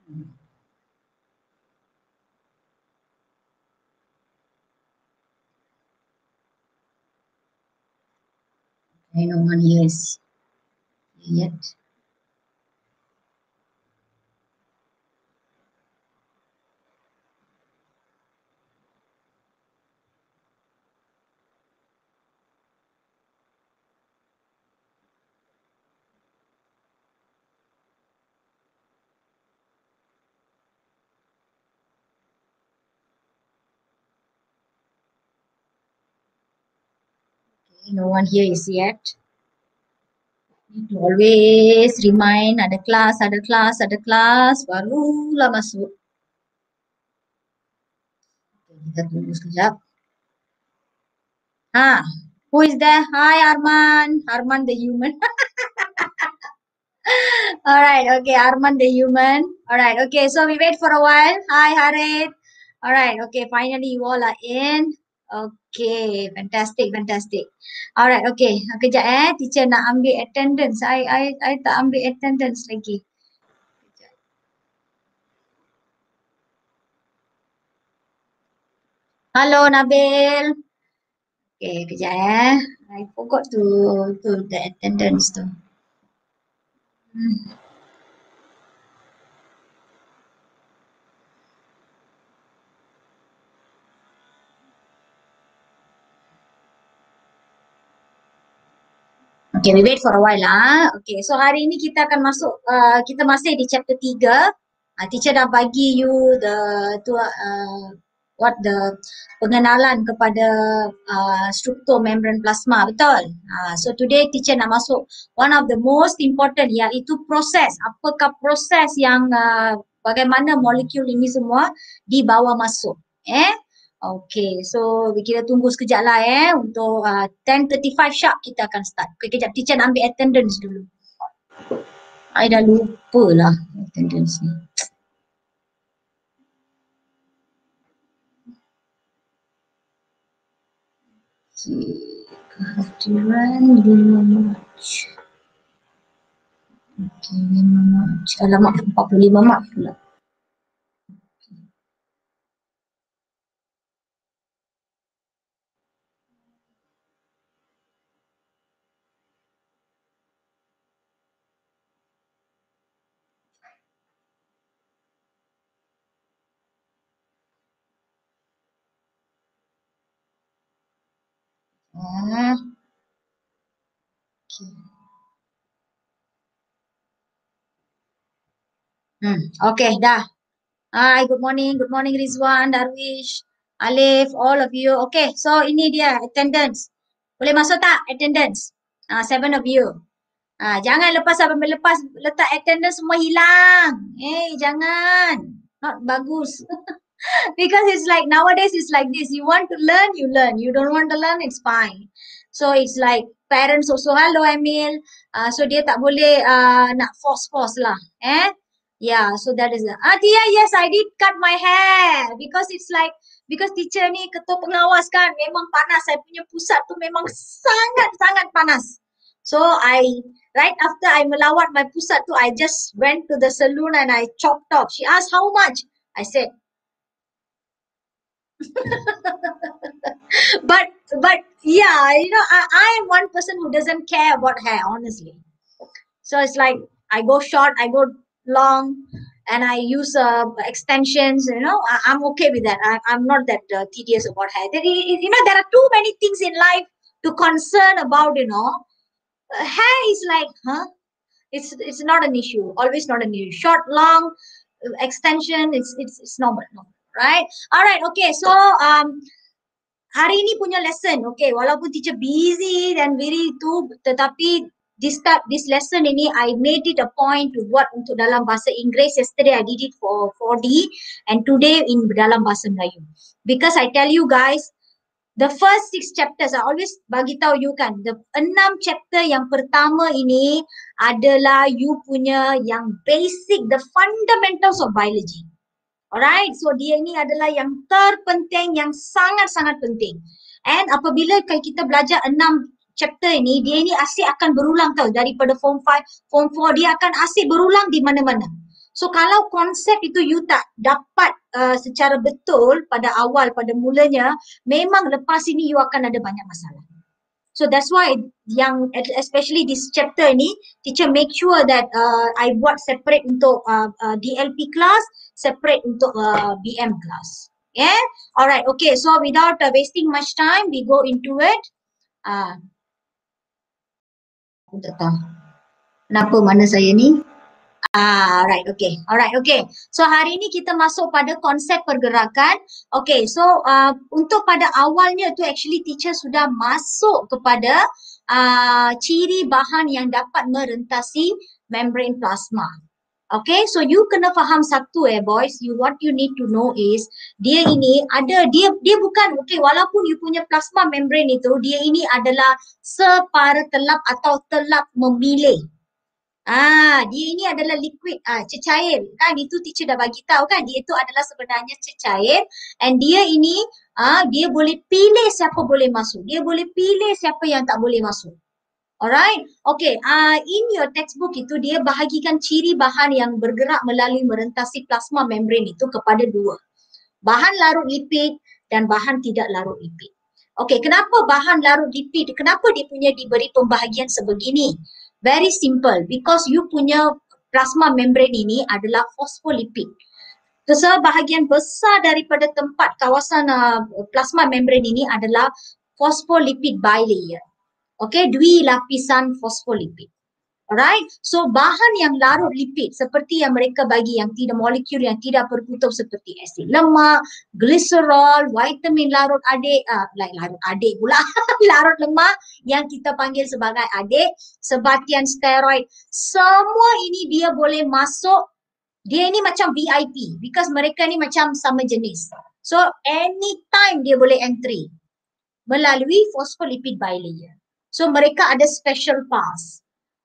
No one here is yet. No one here is yet. Need to always remind ada kelas, ada kelas, ada kelas, barulah masuk. Okay, kita tunggu sekejap. Who is there? Hi Arman. Arman the human. Alright, okay, Arman the human. Alright, okay, so we wait for a while. Hi Harith. Alright, okay, finally you all are in. Okay, fantastic, fantastic. Alright, okay, kejap teacher nak ambil attendance. I tak ambil attendance lagi. Hello Nabil. Okay, kejap I forgot to the attendance tu. Okay, we wait for a while lah. Okay, so hari ini kita akan masuk, kita masih di chapter 3. Teacher dah bagi you pengenalan kepada struktur membran plasma, betul? So today teacher nak masuk one of the most important, iaitu proses. Apakah proses yang bagaimana molekul ini semua dibawa masuk. Okay, so kita tunggu sekejap lah untuk 10:35 sharp kita akan start. Okay, kejap teacher nak ambil attendance dulu. I dah lupa lah attendance ni. Okay, kehadiran 5 Mac. Okay, 5 Mac. Alamak, 45 Mac pula. Okay, dah. Hi, good morning Rizwan, Darwish, Alif, all of you. Okay, so ini dia attendance. Boleh masuk tak attendance? 7 of you. Jangan lepas letak attendance semua hilang. Jangan. Not bagus. Because it's like nowadays it's like this. You want to learn, you learn. You don't want to learn, it's fine. So it's like parents also, hello Emil. So dia tak boleh nak force lah. Yeah, so that is Tia, yes, I did cut my hair because it's like, because teacher ni ketua pengawas kan, memang panas. Saya punya pusat tu memang sangat-sangat panas. So right after I melawat my pusat tu, I just went to the salon and I chopped off. She asked how much? I said, but yeah, I am one person who doesn't care about hair, honestly. So it's like I go short, I go long, and I use extensions. I'm okay with that. I'm not that tedious about hair. There are too many things in life to concern about. Hair is like, it's not an issue. Always not an issue. Short, long, extension. It's normal, right? All right. Okay. So hari ini punya lesson. Okay. Walaupun teacher busy dan very itu, tetapi this lesson ini I made it a point to buat untuk dalam bahasa Inggeris. Yesterday I did it for 4D and today in dalam bahasa Melayu. Because I tell you guys, the first 6 chapters, I always bagi tahu you kan, the 6 chapter yang pertama ini adalah you punya yang basic, the fundamentals of biology. Alright, so dia ini adalah yang terpenting, yang sangat-sangat penting. And apabila kita belajar 6 chapter ini, dia ini asyik akan berulang tau. Daripada form 5, form 4, dia akan asyik berulang di mana-mana. So kalau konsep itu you tak dapat secara betul pada awal, pada mulanya, memang lepas ini you akan ada banyak masalah. So that's why yang especially this chapter ni, teacher make sure that I buat separate untuk DLP class, separate untuk BM class. Yeah? Alright, okay. So without wasting much time, we go into it. Aku tak tahu kenapa mana saya ni. Alright, okay. Alright, okay. So hari ini kita masuk pada konsep pergerakan. Okay, so untuk pada awalnya tu actually teacher sudah masuk kepada ciri bahan yang dapat merentasi membrane plasma. Okay, so you kena faham satu boys. What you need to know is dia ini ada dia bukan okay. Walaupun you punya plasma membrane itu dia ini adalah separa telap atau telap memilih. Dia ini adalah liquid, cecair. Kan itu teacher dah bagi tahu kan, dia itu adalah sebenarnya cecair and dia ini dia boleh pilih siapa boleh masuk. Dia boleh pilih siapa yang tak boleh masuk. Alright. Okay, in your textbook itu dia bahagikan ciri bahan yang bergerak melalui merentasi plasma membran itu kepada dua. Bahan larut lipid dan bahan tidak larut lipid. Okay, kenapa bahan larut lipid? Kenapa dia punya diberi pembahagian sebegini? Very simple, because you punya plasma membran ini adalah fosfolipid. Sebahagian besar daripada tempat kawasan plasma membran ini adalah phospholipid bilayer. Okay, dwi lapisan fosfolipid. Alright, so bahan yang larut lipid seperti yang mereka bagi yang tidak molekul yang tidak berkutub seperti asid lemak, gliserol, vitamin larut adik, larut adik pula, larut lemak yang kita panggil sebagai adik, sebatian steroid, semua ini dia boleh masuk, dia ini macam VIP because mereka ni macam sama jenis. So anytime dia boleh entry melalui phospholipid bilayer. So mereka ada special pass.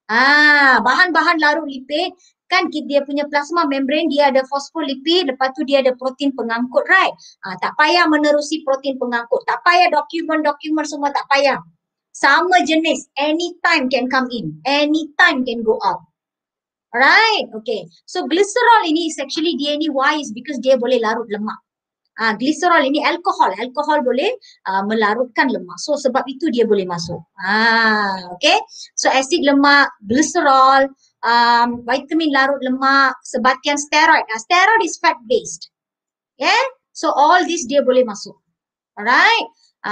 Bahan-bahan larut lipid kan dia punya plasma membran dia ada fosfolipid, lepas tu dia ada protein pengangkut, right? Tak payah menerusi protein pengangkut, tak payah dokumen semua tak payah. Sama jenis, anytime can come in, anytime can go out. Alright, okay. So glycerol ini is actually dia ni wise because dia boleh larut lemak. Gliserol ini alkohol boleh melarutkan lemak. So sebab itu dia boleh masuk. Okay. So asid lemak, gliserol, vitamin larut lemak, sebatian steroid. Steroid is fat based. Yeah. So all this dia boleh masuk. Alright.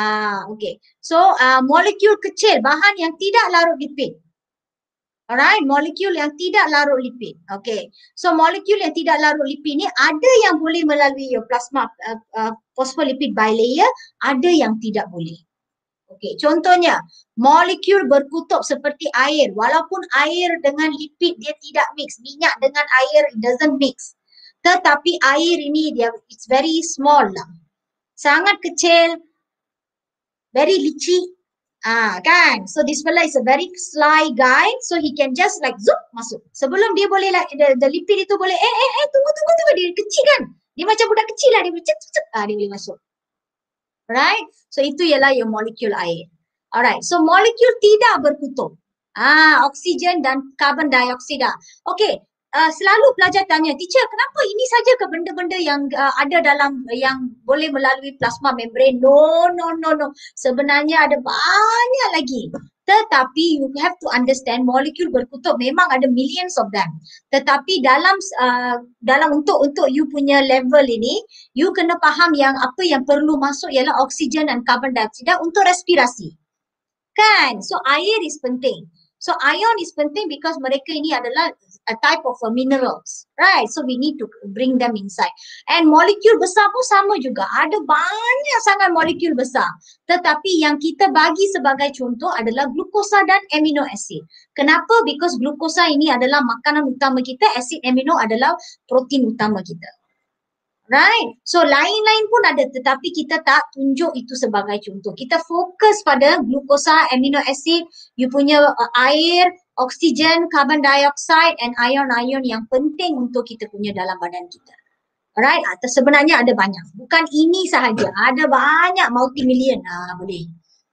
Okay. So molekul kecil, bahan yang tidak larut lipid. Alright, molekul yang tidak larut lipid. Okay, so molekul yang tidak larut lipid ni ada yang boleh melalui plasma phospholipid bilayer, ada yang tidak boleh. Okay, contohnya molekul berkutub seperti air. Walaupun air dengan lipid dia tidak mix, minyak dengan air it doesn't mix. Tetapi air ini dia it's very small lah. Sangat kecil, very licik. Kan, so this fella is a very sly guy, so he can just like zoom masuk. Sebelum dia boleh like the lipid itu boleh tunggu dia kecil kan, dia macam budak kecil lah, dia boleh dia boleh masuk. Right, so itu ialah yang molekul air. Alright, so molekul tidak berkutub, oksigen dan karbon dioksida. Okay, selalu pelajar tanya, teacher kenapa ini saja ke benda-benda yang ada dalam yang boleh melalui plasma membran? No. Sebenarnya ada banyak lagi. Tetapi you have to understand molekul berkutub memang ada millions of them. Tetapi dalam untuk you punya level ini, you kena faham yang apa yang perlu masuk ialah oksigen dan karbon dioksida untuk respirasi. Kan? So air is penting. So ion is penting because mereka ini adalah a type of minerals, right? So we need to bring them inside. And molekul besar pun sama juga. Ada banyak sangat molekul besar. Tetapi yang kita bagi sebagai contoh adalah glukosa dan amino acid. Kenapa? Because glukosa ini adalah makanan utama kita, asid amino adalah protein utama kita. Right? So lain-lain pun ada tetapi kita tak tunjuk itu sebagai contoh. Kita fokus pada glukosa, amino acid, you punya air, oksigen, carbon dioxide and ion-ion yang penting untuk kita punya dalam badan kita. Alright? Sebenarnya ada banyak. Bukan ini sahaja. Ada banyak multi-million. Boleh.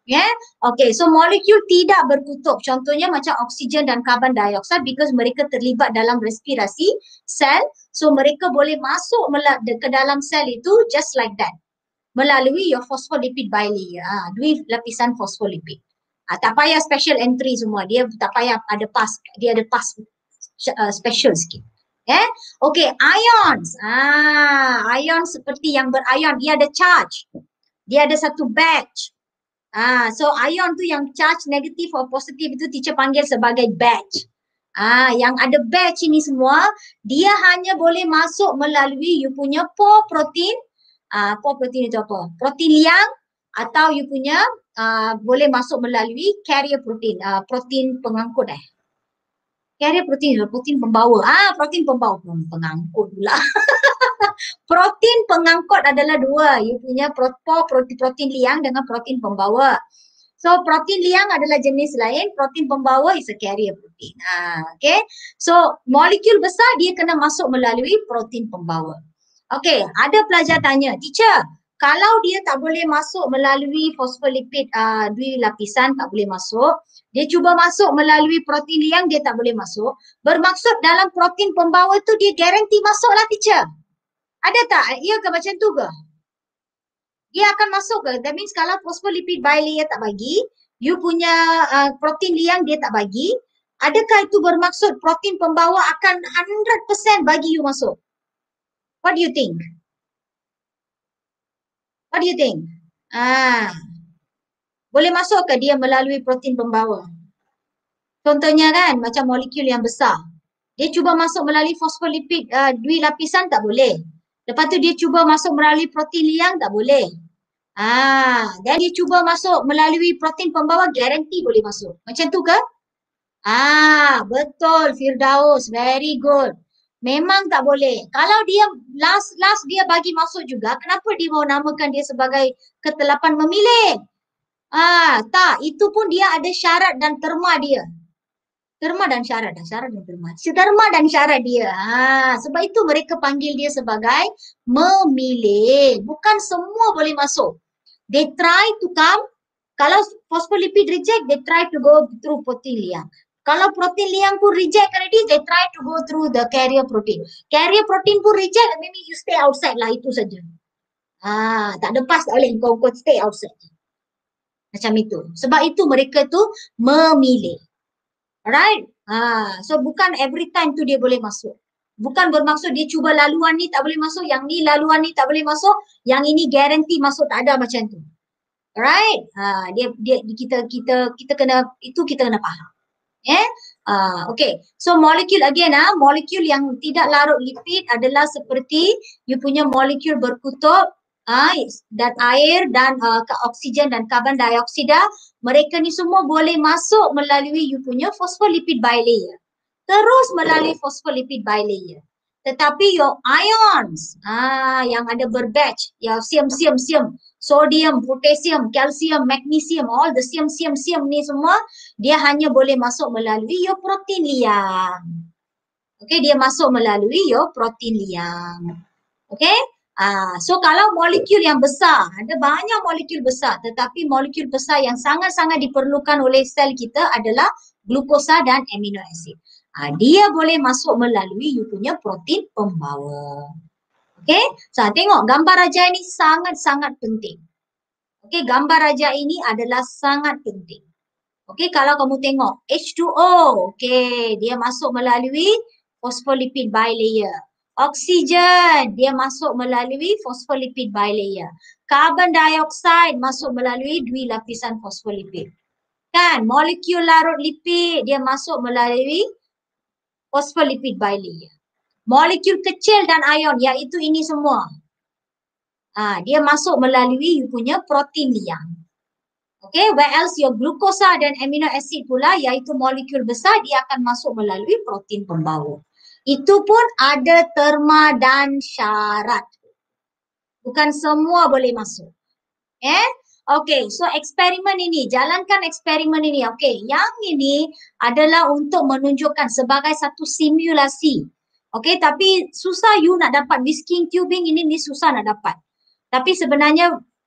Yeah. Okay, so molekul tidak berkutub. Contohnya macam oksigen dan karbon dioksida because mereka terlibat dalam respirasi sel. So mereka boleh masuk ke dalam sel itu just like that. Melalui your phospholipid bilayer. Dua lapisan phospholipid. Tak payah special entry semua. Dia tak payah ada pass. Dia ada pass special sikit. Yeah. Okay, ions. Ion seperti yang berion. Dia ada charge. Dia ada satu batch. So ion tu yang charge negatif atau positif itu teacher panggil sebagai batch. Yang ada batch ini semua, dia hanya boleh masuk melalui you punya pore protein. Pore protein itu apa? Protein liang atau you punya boleh masuk melalui carrier protein. Protein pengangkut Carrier protein, protein pembawa. Protein pembawa. Pengangkut pula. Protein pengangkut adalah dua. You punya protein liang dengan protein pembawa. So protein liang adalah jenis lain, protein pembawa is a carrier protein. Okay. So molekul besar dia kena masuk melalui protein pembawa. Okay, ada pelajar tanya, teacher, kalau dia tak boleh masuk melalui fosfolipid dua lapisan, tak boleh masuk, dia cuba masuk melalui protein liang, dia tak boleh masuk. Bermaksud dalam protein pembawa tu dia guarantee masuklah teacher. Ada tak? Ya ke macam tu ke? Dia akan masuk ke? That means kalau phospholipid bilayer tak bagi, you punya protein liang dia tak bagi, adakah itu bermaksud protein pembawa akan 100% bagi you masuk? What do you think? What do you think? Boleh masuk ke dia melalui protein pembawa? Contohnya kan, macam molekul yang besar. Dia cuba masuk melalui fosfolipid dua lapisan tak boleh. Lepas tu dia cuba masuk melalui protein liang tak boleh. Dan dia cuba masuk melalui protein pembawa, guarantee boleh masuk. Macam tu ke? Betul Firdaus, very good. Memang tak boleh. Kalau dia last dia bagi masuk juga, kenapa dia mau namakan dia sebagai ketelapan memilih? Tak, itu pun dia ada syarat dan terma dia. Terma dan syarat dan terma. Terma dan syarat dia. Sebab itu mereka panggil dia sebagai memilih. Bukan semua boleh masuk. They try to come, kalau phospholipid reject, they try to go through protein liang. Kalau protein liang pun reject already, they try to go through the carrier protein. Carrier protein pun reject, maybe you stay outside lah, itu saja. Tak ada pass tak boleh, kau stay outside. Macam itu. Sebab itu mereka tu memilih. Alright? So bukan every time tu dia boleh masuk. Bukan bermaksud dia cuba laluan ni tak boleh masuk, yang ni laluan ni tak boleh masuk, yang ini guarantee masuk, tak ada macam tu. Alright? Kita kena, itu kita kena faham. Okay. So molekul again, molekul yang tidak larut lipid adalah seperti you punya molekul berkutub, dan air dan oksigen dan karbon dioksida, mereka ni semua boleh masuk melalui you punya phospholipid bilayer. Terus melalui phospholipid bilayer. Tetapi your ions, yang ada berbatch, yang siam, sodium, potassium, calcium, magnesium, all the siam ni semua, dia hanya boleh masuk melalui your protein liang. Okay, dia masuk melalui your protein liang. Okay, so kalau molekul yang besar, ada banyak molekul besar, tetapi molekul besar yang sangat-sangat diperlukan oleh sel kita adalah glukosa dan amino acid. Dia boleh masuk melalui you punya protein pembawa. Okay, so tengok gambar raja ini sangat-sangat penting. Okay, gambar raja ini adalah sangat penting. Okay, kalau kamu tengok H2O, okay, dia masuk melalui phospholipid bilayer. Oksigen, dia masuk melalui phospholipid bilayer. Carbon dioxide masuk melalui dua lapisan phospholipid. Kan, molekul larut lipid, dia masuk melalui phospholipid bilayer. Molekul kecil dan ion, iaitu ini semua. Dia masuk melalui you punya protein liang. Okay, where else your glukosa dan amino acid pula, iaitu molekul besar, dia akan masuk melalui protein pembawa. Itu pun ada terma dan syarat. Bukan semua boleh masuk. Okay, so eksperimen ini, jalankan eksperimen ini. Okay, yang ini adalah untuk menunjukkan sebagai satu simulasi. Okay, tapi susah you nak dapat whisking tubing ini susah nak dapat. Tapi sebenarnya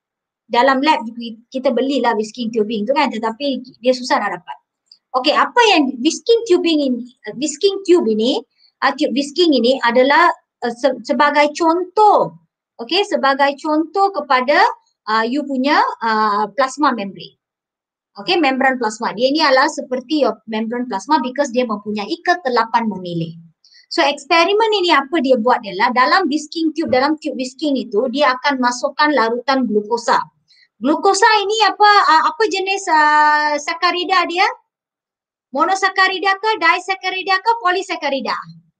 dalam lab kita belilah whisking tubing tu kan, tetapi dia susah nak dapat. Okey, apa yang whisking tube ini, tube whisking ini adalah sebagai contoh, okey, sebagai contoh kepada you punya plasma membrane. Okey, membran plasma. Dia ni adalah seperti membran plasma because dia mempunyai ketelapan memilih. So eksperimen ini apa dia buat adalah dalam whisking tube, dalam tube whisking itu dia akan masukkan larutan glukosa. Glukosa ini apa jenis sakarida dia? Monosakarida ke, disakarida ke, polisakarida?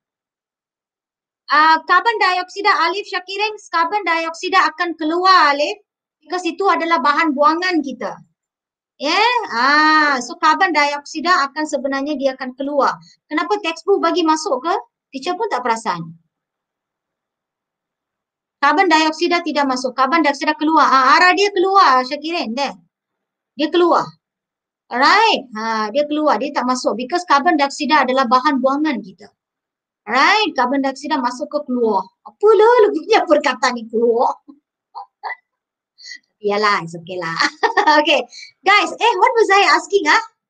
Karbon dioksida, Alif Syakirin, karbon dioksida akan keluar Alif because itu adalah bahan buangan kita. So karbon dioksida akan sebenarnya dia akan keluar. Kenapa textbook bagi masuk ke? Teacher pun tak perasan. Karbon dioksida tidak masuk, karbon dioksida keluar. Arah dia keluar, Syakirin deh. Dia keluar. Alright, dia keluar, dia tak masuk because karbon dioksida adalah bahan buangan kita. Alright, karbon dioksida masuk ke keluar. Apalah lebihnya perkataan ni keluar. Yalah, it's okay lah. Okay, guys, what was I asking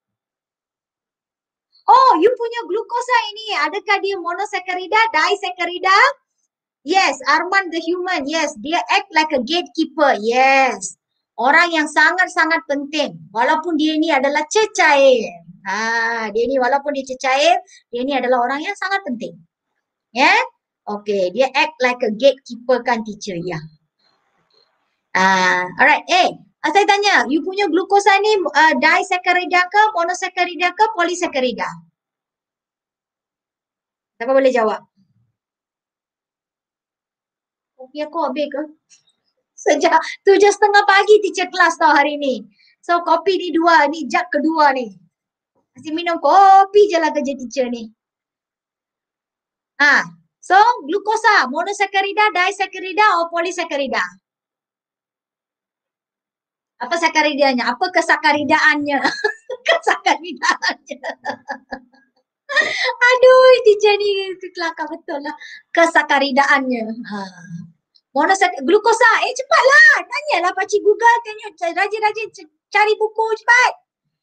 Oh, you punya glukosa ini, adakah dia monosakarida, disakarida? Yes, Arman the human, yes, dia act like a gatekeeper, yes. Orang yang sangat-sangat penting, walaupun dia ni adalah cecair. Dia ni walaupun dia cecair, dia ni adalah orang yang sangat penting. Yeah? Okay, dia act like a gatekeeper kan teacher, ya. Alright, saya tanya, you punya glukosa ni disakarida ke, monosakarida ke, polisakarida? Siapa boleh jawab? Kopi aku habis ke? Sejak 7:30 pagi teacher kelas tau hari ni. So kopi ni 2, ni jug kedua ni. Masih minum kopi je lah kerja teacher ni. So glukosa, monosakarida, disakarida atau polisakarida? Apa sakaridanya? Apa kesakaridaannya? Kesakaridaannya. Aduh, teacher ni kelakar betul lah. Kesakaridaannya. Glukosa. Cepatlah. Tanyalah pakcik Google. Tanya rajin-rajin cari buku cepat.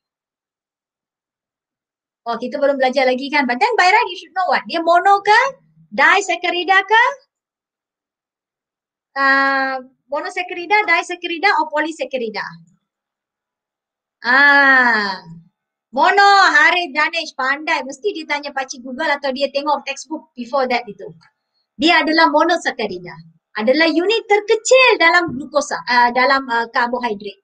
Oh, kita belum belajar lagi kan. But then by right you should know what? Dia mono ke? Disakarida ke? Monosakarida, disakarida atau polisakarida? Mono, Harith, Danish, pandai. Mesti dia tanya pakcik Google atau dia tengok textbook before that itu. Dia adalah monosakarida. Adalah unit terkecil dalam glukosa, dalam karbohidrat.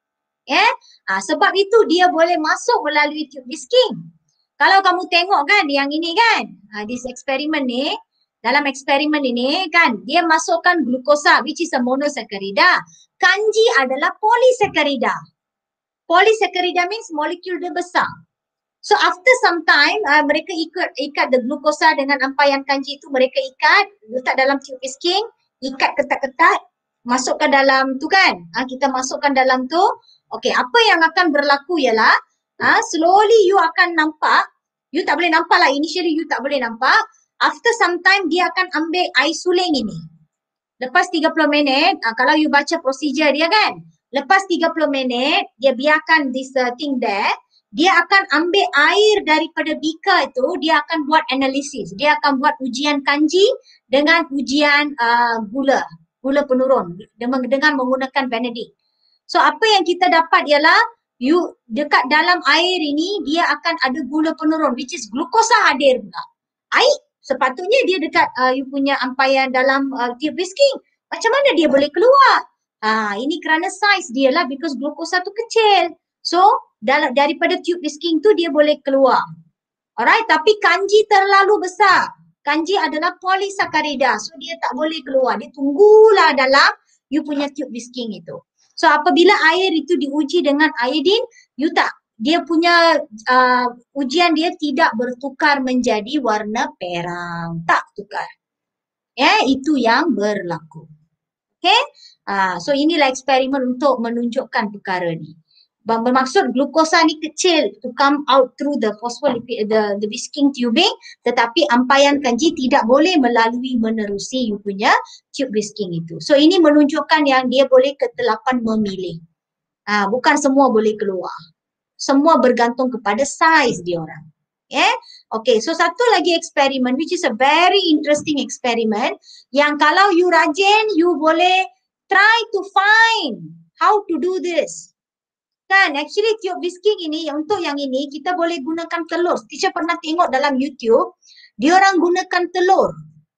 Sebab itu dia boleh masuk melalui tube whisking. Kalau kamu tengok kan yang ini kan, this eksperimen ni, dalam eksperimen ini kan, dia masukkan glukosa which is a monosakarida. Kanji adalah polisakarida. Polysaccharida means molekul dia besar. So after some time, mereka ikat the glukosa dengan ampaian kanji itu, mereka ikat, letak dalam tube whisking, ikat ketat-ketat, masukkan dalam tu kan. Kita masukkan dalam tu. Okay, apa yang akan berlaku ialah, slowly you akan nampak, you tak boleh nampak lah, initially you tak boleh nampak. After some time, dia akan ambil air suling ini. Lepas 30 minit, kalau you baca prosedur dia kan, lepas 30 minit, dia biarkan this thing there, dia akan ambil air daripada beaker itu, dia akan buat analisis. Dia akan buat ujian kanji dengan ujian gula penurun dengan menggunakan Benedict. So apa yang kita dapat ialah, you dekat dalam air ini, dia akan ada gula penurun, which is glukosa hadir pula. Air, sepatutnya dia dekat you punya ampaian dalam tube whisking. Macam mana dia boleh keluar? Ini kerana size dia lah because glukosa tu kecil. So, daripada tube whisking tu dia boleh keluar. Alright, tapi kanji terlalu besar. Kanji adalah polisakarida. So, dia tak boleh keluar. Dia tunggulah dalam you punya tube whisking itu. So, apabila air itu diuji dengan iodine, dia punya ujian dia tidak bertukar menjadi warna perang. Tak tukar. Itu yang berlaku. Okay? So inilah eksperimen untuk menunjukkan perkara ni. Bermaksud glukosa ni kecil to come out through the phospholipid, the whisking tubing, tetapi ampaian kanji tidak boleh melalui menerusi you punya tube whisking itu. So ini menunjukkan yang dia boleh ketelapan memilih. Bukan semua boleh keluar. Semua bergantung kepada saiz dia orang. Okay, so satu lagi eksperimen which is a very interesting experiment yang kalau you rajin, you boleh try to find how to do this. Kan, actually tube whisking ini, untuk yang ini kita boleh gunakan telur. Teacher pernah tengok dalam YouTube, dia orang gunakan telur.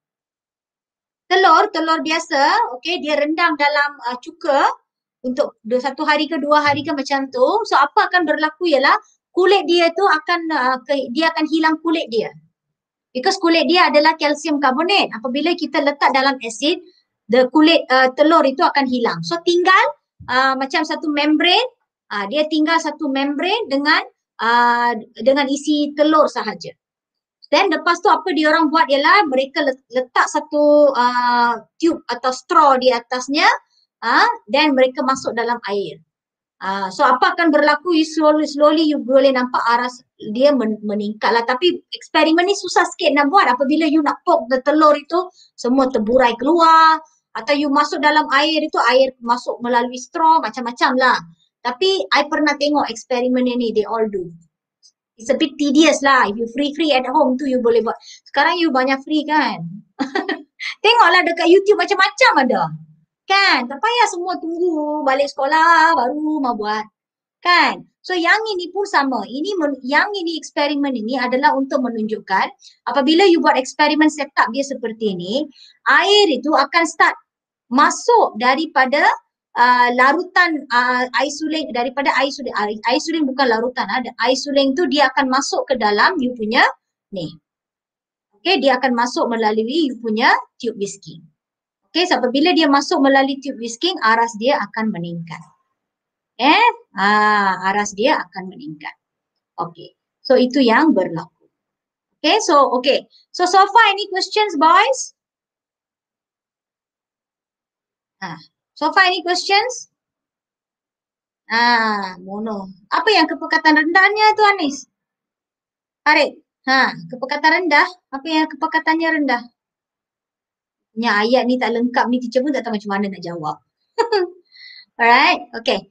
Telur biasa, okay, dia rendam dalam cuka untuk 1 hari ke 2 hari ke macam tu. So apa akan berlaku ialah kulit dia tu akan dia akan hilang kulit dia. Because kulit dia adalah kalsium karbonat. Apabila kita letak dalam asid, the kulit telur itu akan hilang. So tinggal macam satu membrane, dia tinggal satu membrane dengan isi telur sahaja. Then lepas tu apa dia orang buat ialah mereka letak satu tube atau straw di atasnya, then mereka masuk dalam air. So apa akan berlaku, slowly you boleh nampak aras dia meningkat lah. Tapi eksperimen ni susah sikit nak buat. Apabila you nak poke the telur itu, semua terburai keluar. Atau you masuk dalam air itu, air masuk melalui straw, macam-macam lah. Tapi I pernah tengok eksperimen ni, they all do. It's a bit tedious lah. If you free at home tu you boleh buat. Sekarang you banyak free kan. Tengoklah dekat YouTube macam-macam ada. Kan? Tak payah semua tunggu balik sekolah baru mau buat. Kan? So yang ini pun sama. Yang ini eksperimen ini adalah untuk menunjukkan apabila you buat eksperimen setup dia seperti ini, air itu akan start masuk daripada larutan air suling, daripada air suling bukan larutan, air suling tu dia akan masuk ke dalam you punya ni. Okay, dia akan masuk melalui you punya tube whisking. Okay, so apabila dia masuk melalui tube whisking, aras dia akan meningkat. Aras dia akan meningkat. Okay, so itu yang berlaku. Okay, so far any questions boys? So far any questions? Mono. Apa yang kepekatan rendahnya tu Anis? Farid. Kepekatan rendah. Apa yang kepekatannya rendah? Punya ayat ni tak lengkap ni, teacher pun tak tahu macam mana nak jawab. Alright, okay.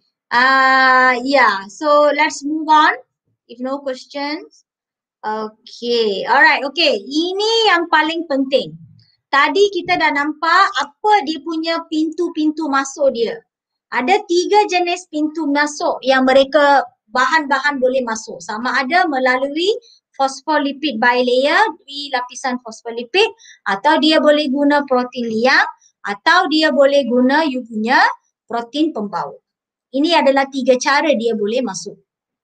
So let's move on. If no questions. Okay, alright, okay. Ini yang paling penting. Tadi kita dah nampak apa dia punya pintu-pintu masuk dia. Ada 3 jenis pintu masuk yang mereka bahan-bahan boleh masuk. Sama ada melalui fosfolipid bilayer, lapisan fosfolipid, atau dia boleh guna protein liang, atau dia boleh guna you punya protein pembaut. Ini adalah 3 cara dia boleh masuk.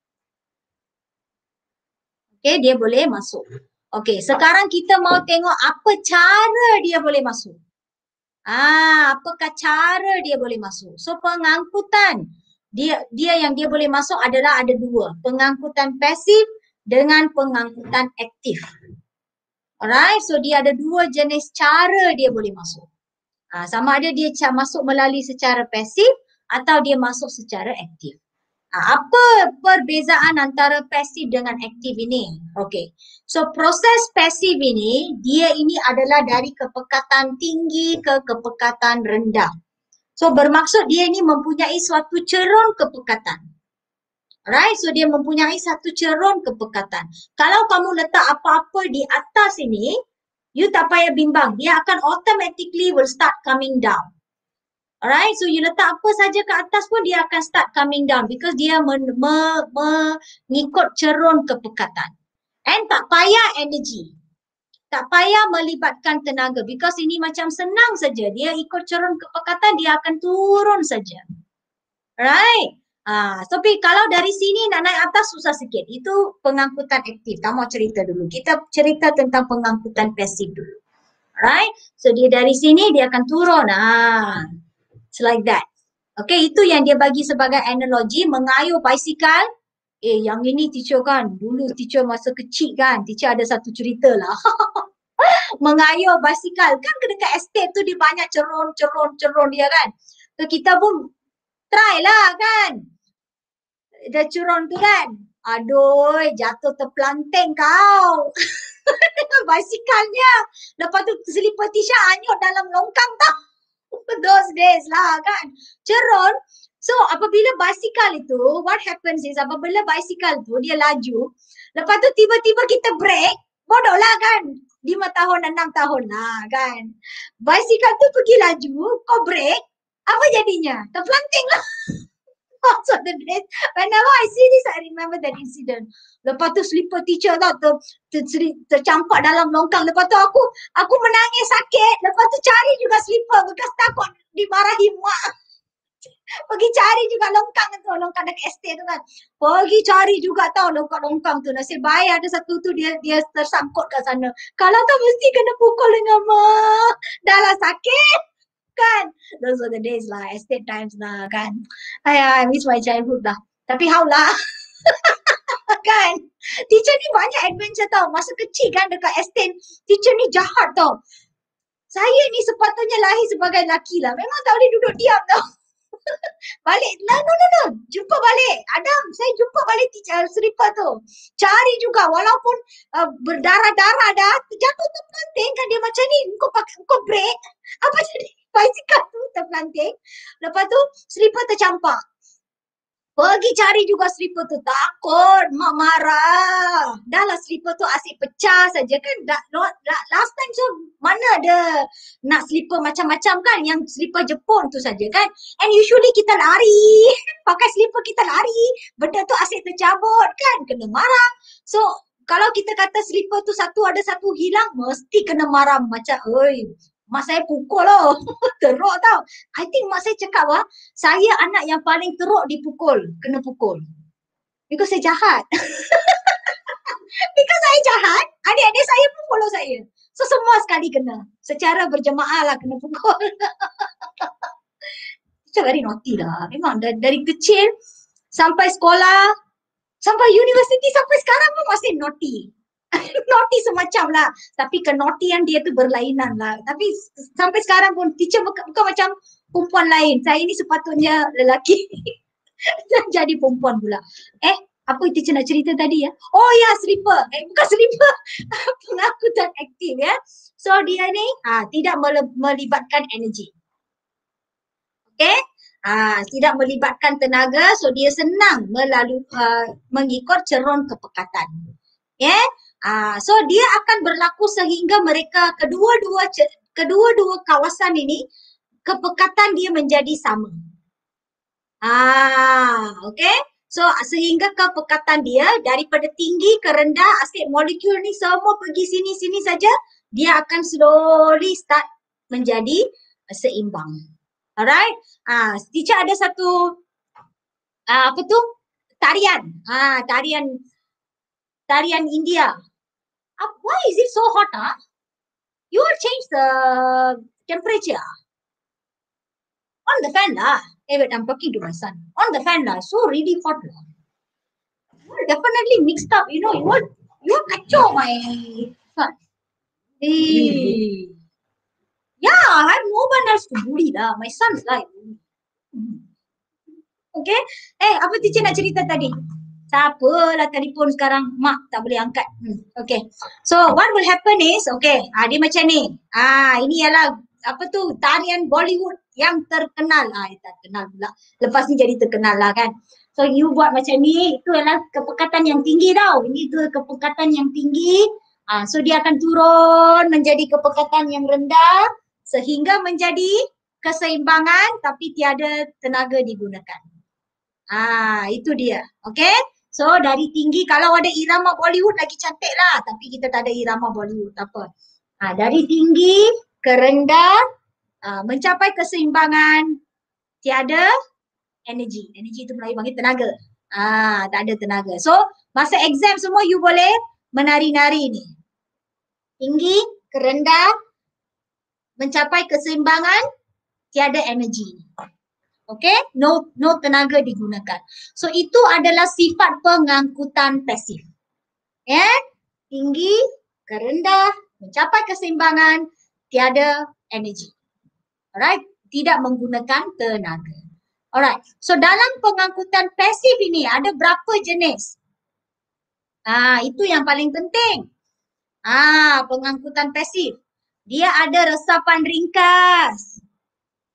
Okay, dia boleh masuk. Okay, sekarang kita mau tengok apa cara dia boleh masuk. Apakah cara dia boleh masuk? So pengangkutan dia yang dia boleh masuk adalah ada 2, pengangkutan pasif dengan pengangkutan aktif. Alright, so dia ada 2 jenis cara dia boleh masuk. Sama ada dia masuk melalui secara pasif atau dia masuk secara aktif. Apa perbezaan antara pasif dengan aktif ini? Okay, so proses pasif ini, dia ini adalah dari kepekatan tinggi ke kepekatan rendah. So bermaksud dia ini mempunyai suatu cerun kepekatan. Alright, so dia mempunyai satu cerun kepekatan. Kalau kamu letak apa-apa di atas ini, you tak payah bimbang. Dia akan automatically will start coming down. Alright, so you letak apa saja ke atas pun dia akan start coming down because dia mengikut cerun kepekatan. And tak payah energy. Tak payah melibatkan tenaga because ini macam senang saja. Dia ikut cerun kepekatan, dia akan turun saja. Right? Tapi kalau dari sini nak naik atas susah sikit. Itu pengangkutan aktif. Tak mau cerita dulu. Kita cerita tentang pengangkutan pasif dulu. Right? So dia dari sini dia akan turun. It's like that. Okay, itu yang dia bagi sebagai analogi mengayuh basikal. Yang ini teacher kan, dulu teacher masa kecil kan, teacher ada satu cerita lah. Mengayuh basikal. Kan dekat estate tu dia banyak cerun dia kan. So kita pun try lah kan. Dah cerun tu kan. Aduh, jatuh terpelanting kau. Basikalnya. Lepas tu selipar teacher hanyut dalam longkang tau. Those days lah kan. Ceron. So apabila basikal itu, what happens is apabila basikal tu dia laju, lepas tu tiba-tiba kita break, bodoh lah kan. 5 tahun, 6 tahun lah kan. Basikal tu pergi laju, kau break, apa jadinya? Terpelanting lah. So the days, whenever I see this, I remember that incident. Lepas tu slipper teacher tau tercampak dalam longkang. Lepas tu aku menangis sakit. Lepas tu cari juga slipper bekas takut dimarahi mak. Pergi cari juga longkang tu, longkang dekat estate tu kan. Pergi cari juga tau longkang tu. Nasib baik ada satu tu dia tersangkut kat sana. Kalau tak mesti kena pukul dengan mak. Dah lah sakit kan. Those were the days lah, estate times lah kan. I miss my childhood lah. Tapi how lah kan. Teacher ni banyak adventure tau. Masa kecil kan dekat estate, teacher ni jahat tau. Saya ni sepatutnya lahir sebagai lelaki lah. Memang tak boleh duduk diam tau. Balik, no. Jumpa balik. Adam, saya jumpa balik teacher Seripah tu. Cari juga walaupun berdarah-darah dah. Jatuh terpelanting kan dia macam ni. Kau break. Apa jadi? Basikal tu terpelanting. Lepas tu Seripah tercampak. Pergi cari juga slipper tu. Takut mak marah. Dah lah slipper tu asyik pecah saja kan. Last time so mana ada nak slipper macam-macam kan. Yang slipper Jepun tu saja kan. And usually kita lari. Pakai slipper kita lari. Benda tu asyik tercabut kan. Kena marah. So kalau kita kata slipper tu ada satu hilang. Mesti kena marah macam oi. Mak saya pukul loh. Teruk tau. I think mak saya cakap saya anak yang paling teruk dipukul. Kena pukul. Because saya jahat. Because saya jahat, adik-adik saya pun follow saya. So semua sekali kena. Secara berjemaah lah kena pukul. Itu very naughty lah. Memang dari kecil sampai sekolah, sampai universiti, sampai sekarang pun masih naughty. Naughty semacam lah. Tapi kenotian dia tu berlainan lah. Tapi sampai sekarang pun teacher bukan macam perempuan lain. Saya ni sepatutnya lelaki. Jadi perempuan pula. Apa teacher nak cerita tadi ya? Oh ya, slipper. Bukan slipper. Pengangkutan aktif ya. So dia ni tidak melibatkan energi. Okay? Tidak melibatkan tenaga. So dia senang mengikut ceron kepekatan. Okay? So dia akan berlaku sehingga mereka kedua-dua kawasan ini kepekatan dia menjadi sama. Okay. So sehingga kepekatan dia daripada tinggi ke rendah, asyik molekul ni semua pergi sini saja, dia akan slowly start menjadi seimbang. Alright. Teacher ada satu tarian. Tarian India. Why is it so hot? You will change the temperature. On the fan lah. Wait, I'm talking to my son. On the fan lah. So really hot lah. You definitely mixed up. You will kacau my son. Yeah, I have no one else to bully lah. My son's like. Okay. Apa teacher nak cerita tadi? Siapalah telefon sekarang, mak tak boleh angkat. Okay. So what will happen is, okay, dia macam ni. Ini ialah tarian Bollywood yang terkenal. Terkenal pula. Lepas ni jadi terkenal lah kan. So you buat macam ni, itu adalah kepekatan yang tinggi tau. Ini tu kepekatan yang tinggi. So dia akan turun menjadi kepekatan yang rendah sehingga menjadi keseimbangan tapi tiada tenaga digunakan. Itu dia. Okay. So dari tinggi, kalau ada irama Bollywood lagi cantik lah. Tapi kita tak ada irama Bollywood, tak apa. Dari tinggi ke rendah, mencapai keseimbangan, tiada energi. Energi itu Melayu panggil tenaga. Tak ada tenaga. So masa exam semua you boleh menari-nari ni. Tinggi ke rendah, mencapai keseimbangan, tiada energi. Okay, no tenaga digunakan. So itu adalah sifat pengangkutan pasif. Tinggi ke rendah, mencapai keseimbangan, tiada energi. Alright, tidak menggunakan tenaga. Alright, so dalam pengangkutan pasif ini ada berapa jenis? Itu yang paling penting. Pengangkutan pasif. Dia ada resapan ringkas.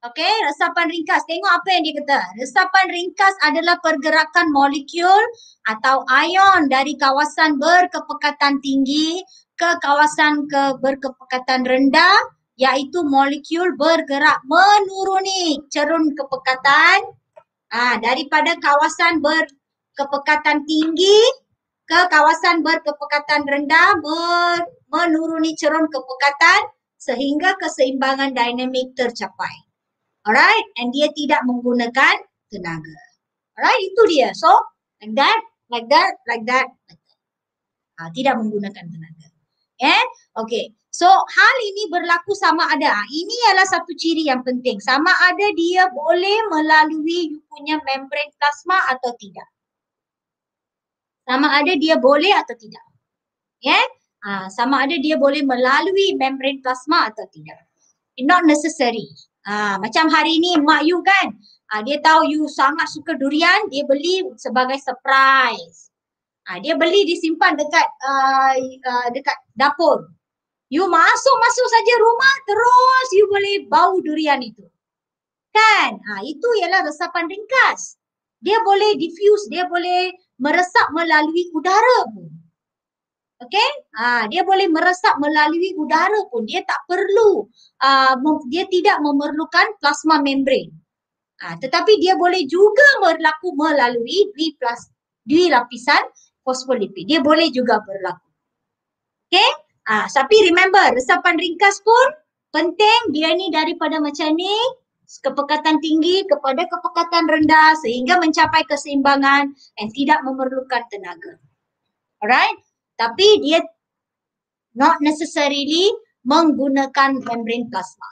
Okey, resapan ringkas. Tengok apa yang dia kata. Resapan ringkas adalah pergerakan molekul atau ion dari kawasan berkepekatan tinggi ke kawasan berkepekatan rendah, iaitu molekul bergerak menuruni cerun kepekatan daripada kawasan berkepekatan tinggi ke kawasan berkepekatan rendah, menuruni cerun kepekatan sehingga keseimbangan dinamik tercapai. Alright, and dia tidak menggunakan tenaga. Alright, itu dia. So, like that, like that, like that, like that. Tidak menggunakan tenaga. Okay. So, hal ini berlaku sama ada. Ini adalah satu ciri yang penting. Sama ada dia boleh melalui you punya membran plasma atau tidak. Sama ada dia boleh atau tidak. Sama ada dia boleh melalui membran plasma atau tidak. Not necessary. Macam hari ni mak you kan, dia tahu you sangat suka durian, dia beli sebagai surprise. Dia beli disimpan dekat dekat dapur. You masuk saja rumah terus you boleh bau durian itu. Kan? Itu ialah resapan ringkas. Dia boleh diffuse, dia boleh meresap melalui udara pun. Okay, dia boleh meresap melalui udara pun. Dia tak perlu, dia tidak memerlukan plasma membran. Tetapi dia boleh juga berlaku melalui dui lapisan fosfolipid. Dia boleh juga berlaku. Okay, tapi remember, resapan ringkas pun penting. Dia ni daripada macam ni, kepekatan tinggi kepada kepekatan rendah sehingga mencapai keseimbangan dan tidak memerlukan tenaga. Alright? Tapi dia not necessarily menggunakan membran plasma.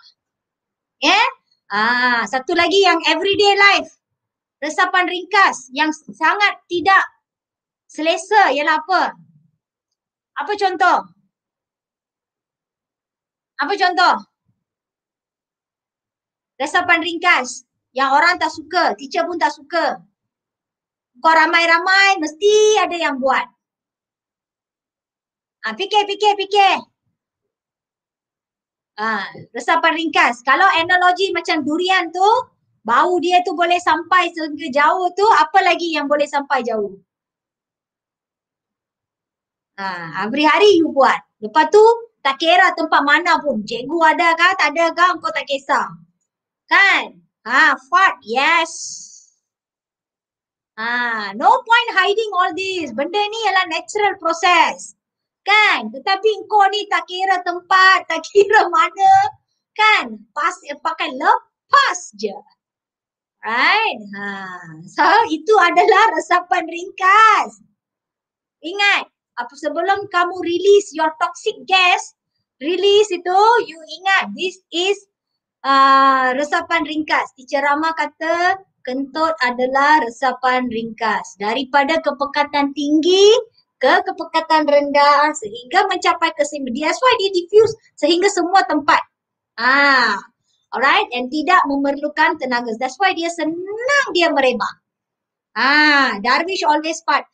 Satu lagi yang everyday life. Resapan ringkas yang sangat tidak selesa ialah apa? Apa contoh? Apa contoh? Resapan ringkas yang orang tak suka, teacher pun tak suka. Kau ramai-ramai mesti ada yang buat. Fikir. Resapan ringkas. Kalau analogi macam durian tu, bau dia tu boleh sampai sehingga jauh tu, apa lagi yang boleh sampai jauh? Every hari you buat. Lepas tu, tak kira tempat mana pun. Cikgu ada kah, tak ada kah, kau tak kisah. Kan? Fart, yes. No point hiding all this. Benda ni ialah natural process. Kan? Tetapi engkau ni tak kira tempat, tak kira mana. Kan? Pakai lepas je. Right? So, itu adalah resapan ringkas. Ingat, sebelum kamu release your toxic gas, release itu, you ingat, this is resapan ringkas. Teacher Rama kata, kentut adalah resapan ringkas. Daripada kepekatan tinggi ke kepekatan rendah sehingga mencapai keseimbangan. That's why dia diffuse sehingga semua tempat. Alright, and tidak memerlukan tenaga. That's why dia senang dia merebak. Darwish always part.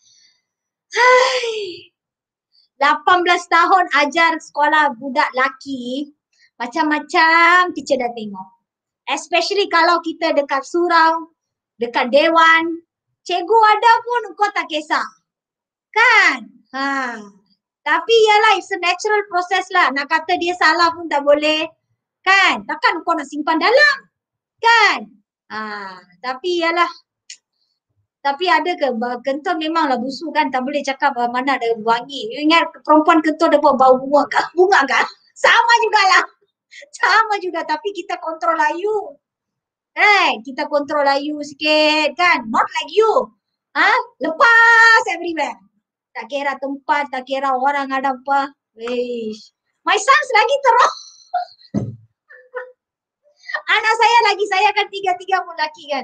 18 tahun ajar sekolah budak laki, macam-macam teacher dah tengok. Especially kalau kita dekat surau, dekat dewan, cikgu ada pun kau tak kisah. Kan? Tapi ialah it's a natural process lah. Nak kata dia salah pun tak boleh. Kan? Takkan kau nak simpan dalam. Kan? Tapi ialah. Tapi ada ke? Kentut memanglah busuk kan. Tak boleh cakap mana ada wangi. You ingat perempuan kentut ada bau bunga kah? Bunga kah? Sama jugalah. Sama juga. Tapi kita kontrol layu. Right? Kita kontrol layu sikit kan. Not like you. Lepas everywhere. Tak kira tempat, tak kira orang ada apa. Weish. My sons lagi teruk. Anak saya lagi, saya kan tiga-tiga pun laki kan.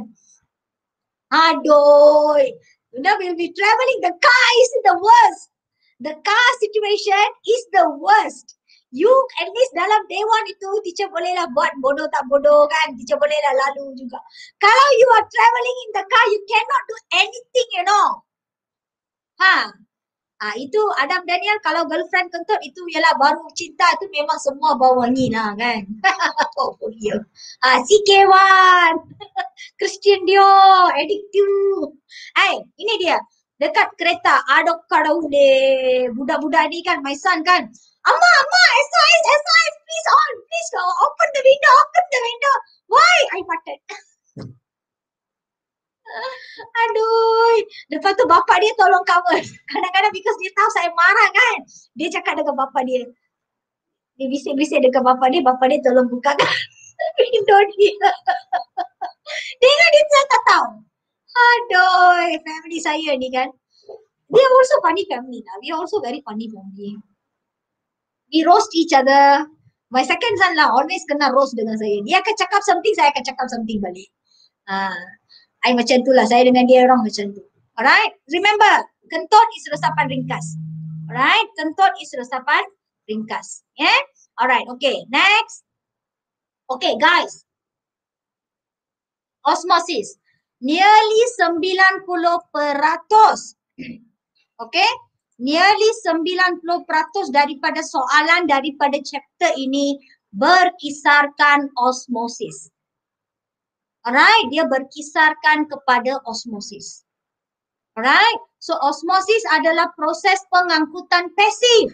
Aduh. We'll be traveling. The car is the worst. The car situation is the worst. You at least dalam dewan itu, teacher bolehlah buat bodoh tak bodoh kan. Teacher bolehlah lalu juga. Kalau you are traveling in the car, you cannot do anything, you know. Itu Adam Daniel kalau girlfriend kentut itu ialah baru cinta tu memang semua bau wangi lah kan. dia. CK1, Christian Dior, Addictive. Ini dia. Dekat kereta, aduh kadaude. Budak-budak ni kan, my son kan. Amma, SOS, please on, please open the window. Why? I farted. Aduh. Lepas tu bapak dia tolong cover. Kadang-kadang because dia tahu saya marah kan. Dia cakap dengan bapak dia. Dia bisik-bisik dekat bapak dia tolong bukakan window dia. Dia saya tak tahu. Aduh, family saya ni kan. They are also funny family lah. We are also very funny family. We roast each other. My second son lah always kena roast dengan saya. Dia akan cakap something, saya akan cakap something balik. I macam tu lah. Saya dengan dia orang macam tu. Alright? Remember, kentut is resapan ringkas. Alright? Kentut is resapan ringkas. Yeah? Alright, okay. Next. Okay, guys. Osmosis. Nearly 90%. Okay? Nearly 90% daripada soalan daripada chapter ini berkisarkan osmosis. Alright? Dia berkisarkan kepada osmosis. Alright? So, osmosis adalah proses pengangkutan pasif.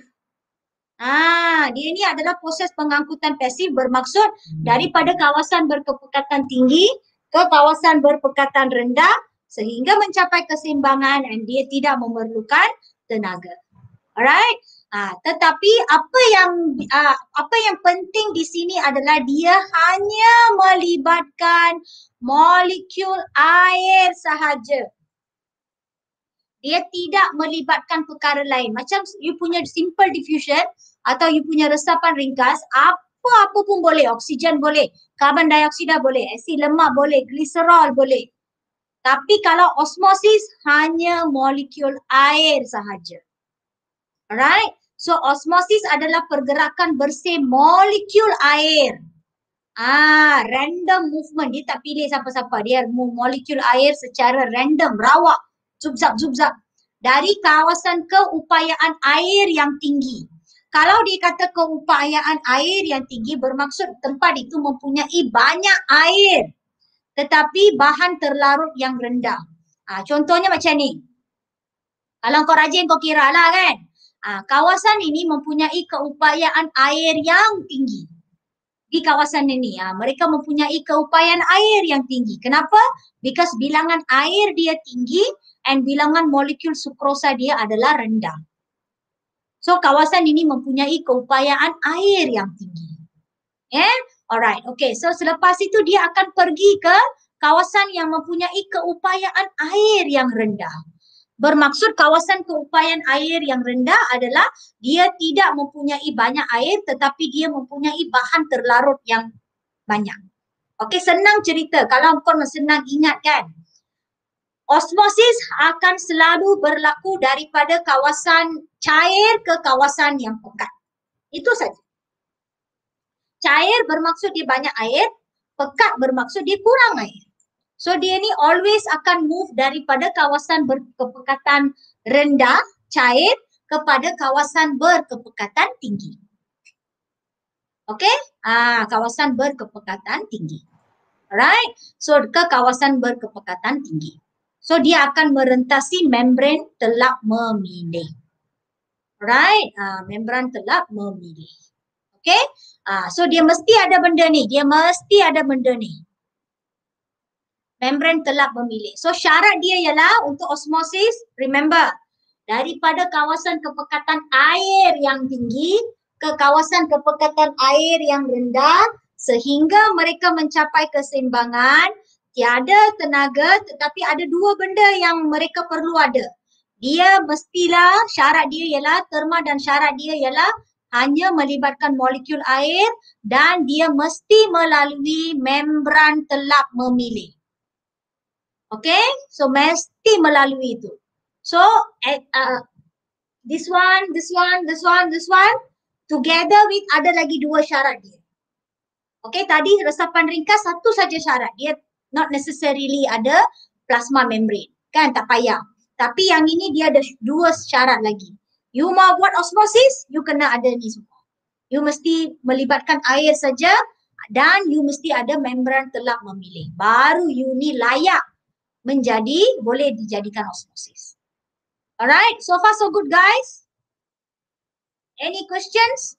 Dia ni adalah proses pengangkutan pasif bermaksud daripada kawasan berkepekatan tinggi ke kawasan berpekatan rendah sehingga mencapai keseimbangan dan dia tidak memerlukan tenaga. Alright? Tetapi apa yang penting di sini adalah dia hanya melibatkan molekul air sahaja. Dia tidak melibatkan perkara lain. Macam you punya simple diffusion atau you punya resapan ringkas, apa-apa pun boleh. Oksigen boleh, karbon dioksida boleh, asid lemak boleh, gliserol boleh. Tapi kalau osmosis hanya molekul air sahaja. Alright? So osmosis adalah pergerakan bersih molekul air. Random movement. Dia tak pilih siapa-siapa. Dia molekul air secara random, rawak. Zubzab. Dari kawasan keupayaan air yang tinggi. Kalau dia kata keupayaan air yang tinggi bermaksud tempat itu mempunyai banyak air. Tetapi bahan terlarut yang rendah. Contohnya macam ni. Kalau kau rajin kau kira lah kan. Kawasan ini mempunyai keupayaan air yang tinggi. Di kawasan ini, mereka mempunyai keupayaan air yang tinggi. Kenapa? Because bilangan air dia tinggi and bilangan molekul sukrosa dia adalah rendah. So, kawasan ini mempunyai keupayaan air yang tinggi. Alright, okay. So, selepas itu dia akan pergi ke kawasan yang mempunyai keupayaan air yang rendah. Bermaksud kawasan keupayaan air yang rendah adalah dia tidak mempunyai banyak air tetapi dia mempunyai bahan terlarut yang banyak. Okey, senang cerita. Kalau kau senang ingat kan. Osmosis akan selalu berlaku daripada kawasan cair ke kawasan yang pekat. Itu saja. Cair bermaksud dia banyak air, pekat bermaksud dia kurang air. So dia ni always akan move daripada kawasan berkepekatan rendah, cair kepada kawasan berkepekatan tinggi. Okey? Kawasan berkepekatan tinggi. Alright? So ke kawasan berkepekatan tinggi. So dia akan merentasi membran telak memilih. Alright? Membran telak memilih. Okey? So dia mesti ada benda ni. Membran telak memilih. So syarat dia ialah untuk osmosis, remember, daripada kawasan kepekatan air yang tinggi ke kawasan kepekatan air yang rendah sehingga mereka mencapai keseimbangan, tiada tenaga tetapi ada dua benda yang mereka perlu ada. Dia mestilah, syarat dia ialah, terma dan syarat dia ialah hanya melibatkan molekul air dan dia mesti melalui membran telak memilih. Okay, so mesti melalui itu. So this one, together with ada lagi dua syarat dia. Okay, tadi resapan ringkas satu saja syarat. Dia not necessarily ada plasma membrane. Kan, tak payah. Tapi yang ini dia ada dua syarat lagi. You mau buat osmosis, you kena ada ni semua. You mesti melibatkan air saja Dan you mesti ada membran telak memilih. Baru you ni layak menjadi, boleh dijadikan osmosis. Alright, so far so good guys. Any questions?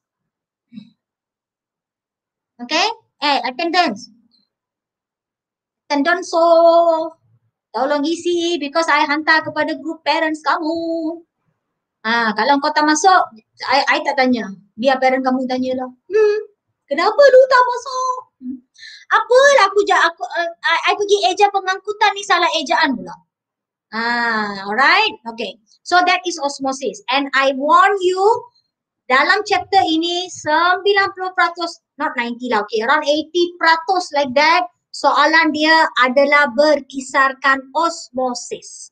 Okay, attendance. Attendance so tolong isi because I hantar kepada group parents kamu. Kalau kau tak masuk, I tak tanya. Biar parent kamu tanya lah. Kenapa lu tak masuk? Apalah I pergi eja pengangkutan ni salah ejaan pula. Alright, okay. So that is osmosis. And I warn you, dalam chapter ini 90%, not 90 lah, okay, around 80% like that, soalan dia adalah berkisarkan osmosis.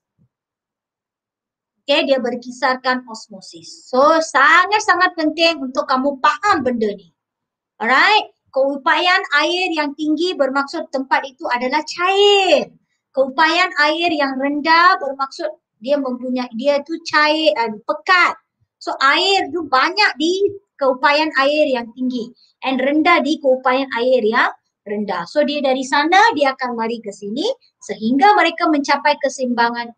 Okay, dia berkisarkan osmosis. So, sangat-sangat penting untuk kamu faham benda ni. Alright, keupayaan air yang tinggi bermaksud tempat itu adalah cair. Keupayaan air yang rendah bermaksud dia tu cair dan pekat. So, air tu banyak di keupayaan air yang tinggi and rendah di keupayaan air yang rendah. So, dia dari sana, dia akan mari ke sini sehingga mereka mencapai keseimbangan.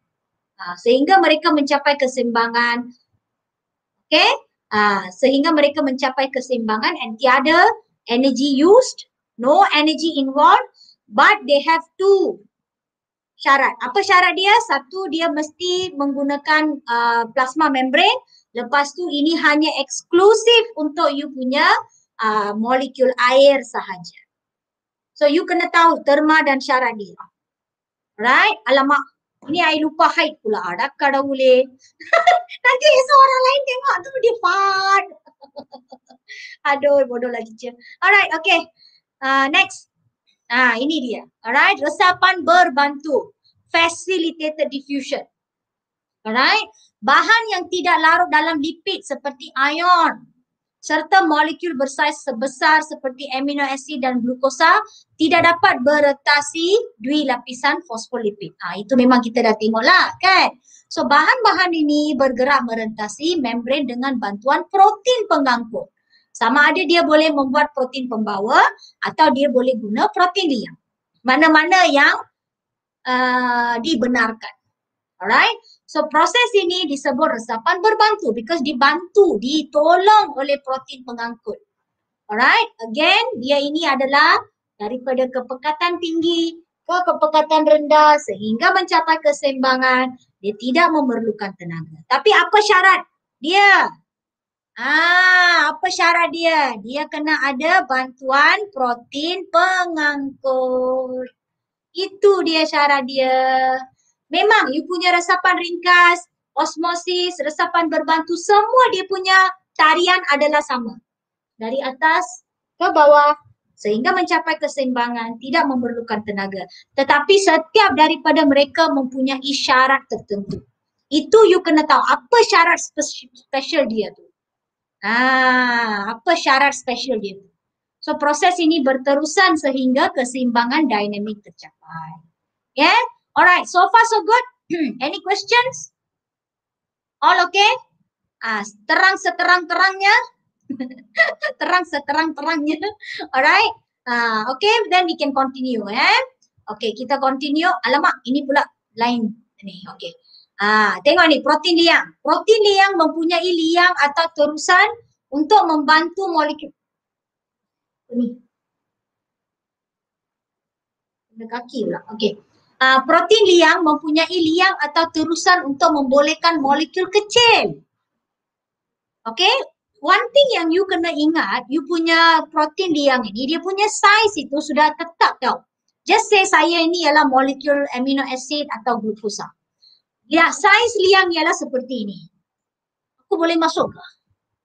Okay? Sehingga mereka mencapai keseimbangan and tiada energy used, no energy involved, but they have two syarat. Apa syarat dia? Satu, dia mesti menggunakan plasma membrane. Lepas tu ini hanya eksklusif untuk you punya molekul air sahaja. So you kena tahu terma dan syarat dia. Right? Alamak. Ini I lupa hide pula. Dah boleh. Nanti seorang lain tengok tu dia fun. Aduh, bodoh lagi je. Alright, okay. Next. Ini dia. Alright, resapan berbantu. Facilitated diffusion. Alright. Bahan yang tidak larut dalam lipid seperti ion serta molekul bersaiz sebesar seperti amino asid dan glukosa tidak dapat beretasi dui lapisan fosfolipid. Itu memang kita dah tengok lah kan. So bahan-bahan ini bergerak merentasi membran dengan bantuan protein pengangkut. Sama ada dia boleh membuat protein pembawa atau dia boleh guna protein liang. Mana-mana yang dibenarkan. Alright. So proses ini disebut resapan berbantu because dibantu, ditolong oleh protein pengangkut. Alright. Again, dia ini adalah daripada kepekatan tinggi ke kepekatan rendah sehingga mencapai keseimbangan. Dia tidak memerlukan tenaga. Tapi apa syarat dia? Apa syarat dia? Dia kena ada bantuan protein pengangkut. Itu dia syarat dia. Memang you punya resapan ringkas, osmosis, resapan berbantu, semua dia punya tarian adalah sama. Dari atas ke bawah sehingga mencapai keseimbangan, tidak memerlukan tenaga. Tetapi setiap daripada mereka mempunyai syarat tertentu. Itu you kena tahu apa syarat special dia tu. Apa syarat special dia tu. So proses ini berterusan sehingga keseimbangan dinamik tercapai. Yeah? Alright, so far so good. Any questions? All okay? Terang seterang-terangnya. Terang seterang-terangnya. Alright. Okay, then we can continue. Okay, kita continue. Alamak, ini pula lain. Okay. Tengok ni, protein liang. Protein liang mempunyai liang atau terusan untuk membantu molekul. Ini. Ada kaki pula. Okay. Protein liang mempunyai liang atau terusan untuk membolehkan molekul kecil. Okay, one thing yang you kena ingat, you punya protein liang ini, dia punya size itu sudah tetap tau. Just say saya ini ialah molekul amino acid atau glukosa. Ya, size liang ialah seperti ini. Aku boleh masuk ke?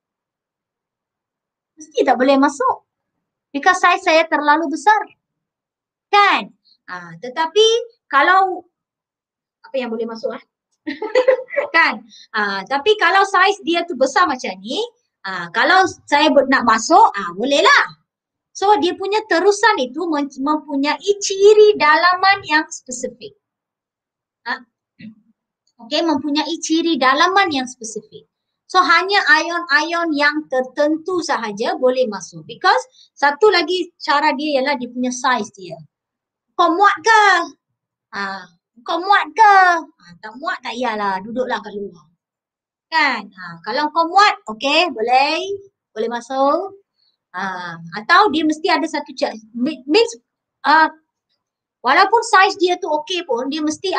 Mesti tak boleh masuk. Because size saya terlalu besar. Kan? Tetapi kalau apa yang boleh masuk kan? Tapi kalau saiz dia tu besar macam ni, kalau saya nak masuk, bolehlah. So dia punya terusan itu mempunyai ciri dalaman yang spesifik. Okey, mempunyai ciri dalaman yang spesifik. So hanya ion-ion yang tertentu sahaja boleh masuk. Because satu lagi cara dia ialah dia punya size dia. Kau muat ke? Ha, kau muat ke? Tak muat tak payahlah, duduklah kat luar. Kan? Kalau kau muat, okey, boleh masuk. Atau dia mesti ada satu means walaupun size dia tu okey pun, dia mesti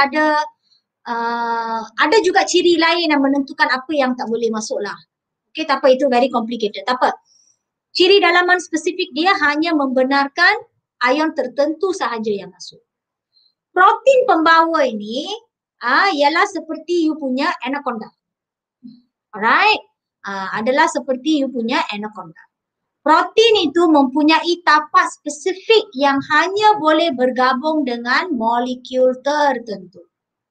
ada juga ciri lain yang menentukan apa yang tak boleh masuk lah. Okay, tak apa, itu very complicated. Tak apa. Ciri dalaman spesifik dia hanya membenarkan ion tertentu sahaja yang masuk. Protein pembawa ini ialah seperti you punya anaconda. Alright? Adalah seperti you punya anaconda. Protein itu mempunyai tapak spesifik yang hanya boleh bergabung dengan molekul tertentu.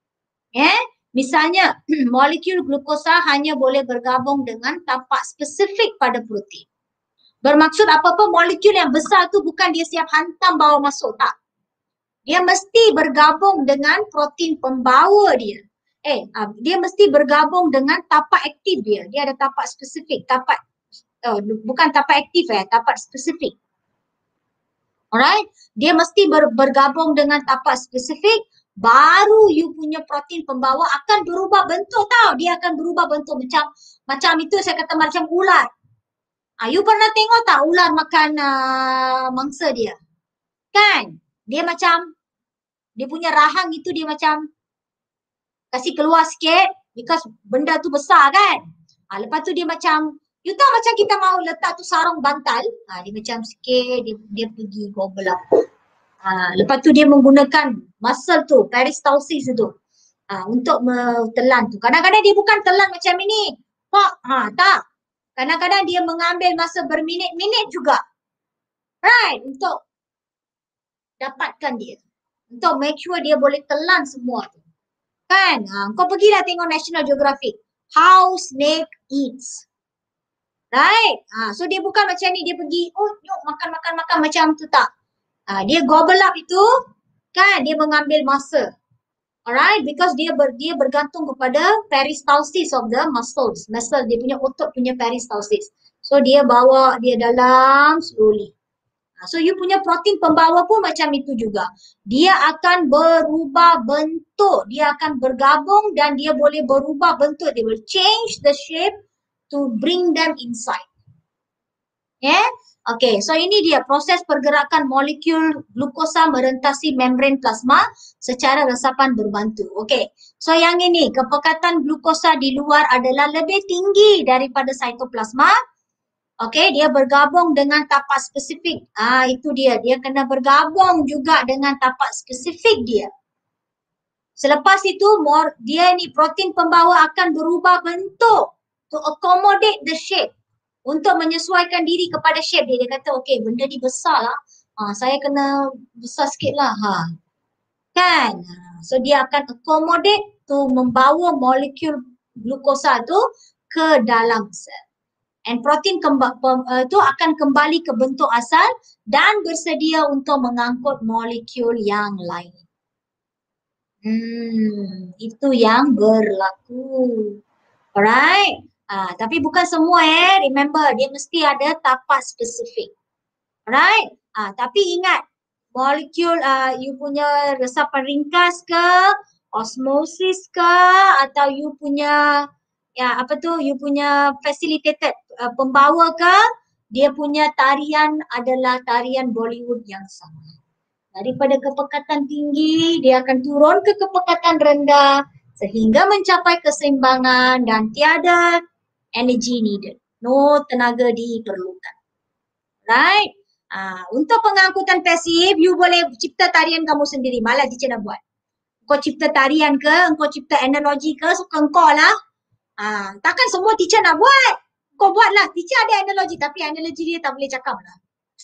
Misalnya, molekul glukosa hanya boleh bergabung dengan tapak spesifik pada protein. Bermaksud apa-apa molekul yang besar tu bukan dia siap hantam bawa masuk, tak. Dia mesti bergabung dengan protein pembawa dia. Dia mesti bergabung dengan tapak aktif dia. Dia ada tapak spesifik, bukan tapak aktif tapak spesifik. Alright? Dia mesti bergabung dengan tapak spesifik, baru you punya protein pembawa akan berubah bentuk tau. Dia akan berubah bentuk macam itu saya kata macam ular. You pernah tengok tak ular makan mangsa dia? Kan? Dia macam, dia punya rahang itu dia macam kasih keluar sikit because benda tu besar kan? Lepas tu dia macam, you tahu macam kita mau letak tu sarung bantal, dia macam sikit, dia pergi gobble up. Lepas tu dia menggunakan muscle tu, peristalsis tu, untuk telan tu. Kadang-kadang dia bukan telan macam ini. Tak. Kadang-kadang dia mengambil masa berminit-minit juga. Right, untuk dapatkan dia. Untuk make sure dia boleh telan semua tu. Kan? Kau pergilah tengok National Geographic. How snake eats. Right? So dia bukan macam ni, dia pergi, yuk makan macam tu, tak. Dia gobble up itu, kan, dia mengambil masa. Alright, because dia bergantung kepada peristalsis of the muscles. Muscle, dia punya otot punya peristalsis. So dia bawa dia dalam slowly. So you punya protein pembawa pun macam itu juga. Dia akan berubah bentuk. Dia akan bergabung dan dia boleh berubah bentuk. They will change the shape to bring them inside. Okay, so ini dia proses pergerakan molekul glukosa merentasi membran plasma secara resapan berbantu. Okay, so yang ini kepekatan glukosa di luar adalah lebih tinggi daripada sitoplasma. Okay, dia bergabung dengan tapak spesifik. Itu dia kena bergabung juga dengan tapak spesifik dia. Selepas itu, dia ni protein pembawa akan berubah bentuk to accommodate the shape. Untuk menyesuaikan diri kepada shape dia. Dia kata, okay, benda ni besar lah. Saya kena besar sikit lah. Kan? So, dia akan accommodate to membawa molekul glukosa tu ke dalam sel. And protein tu akan kembali ke bentuk asal dan bersedia untuk mengangkut molekul yang lain. Itu yang berlaku. Alright? Tapi bukan semua remember, dia mesti ada tapak spesifik. Alright? Tapi ingat, molekul you punya resapan ringkas ke, osmosis ke, atau you punya you punya facilitated pembawa ke, dia punya tarian adalah tarian Bollywood yang sama. Daripada kepekatan tinggi, dia akan turun ke kepekatan rendah sehingga mencapai keseimbangan dan tiada energy needed. No tenaga diperlukan. Right? Untuk pengangkutan pasif, you boleh cipta tarian kamu sendiri. Malah teacher nak buat. Kau cipta tarian ke, kau cipta analogi ke, suka kau lah. Takkan semua teacher nak buat. Kau buatlah. Teacher ada analogi, tapi analogi dia tak boleh cakap lah.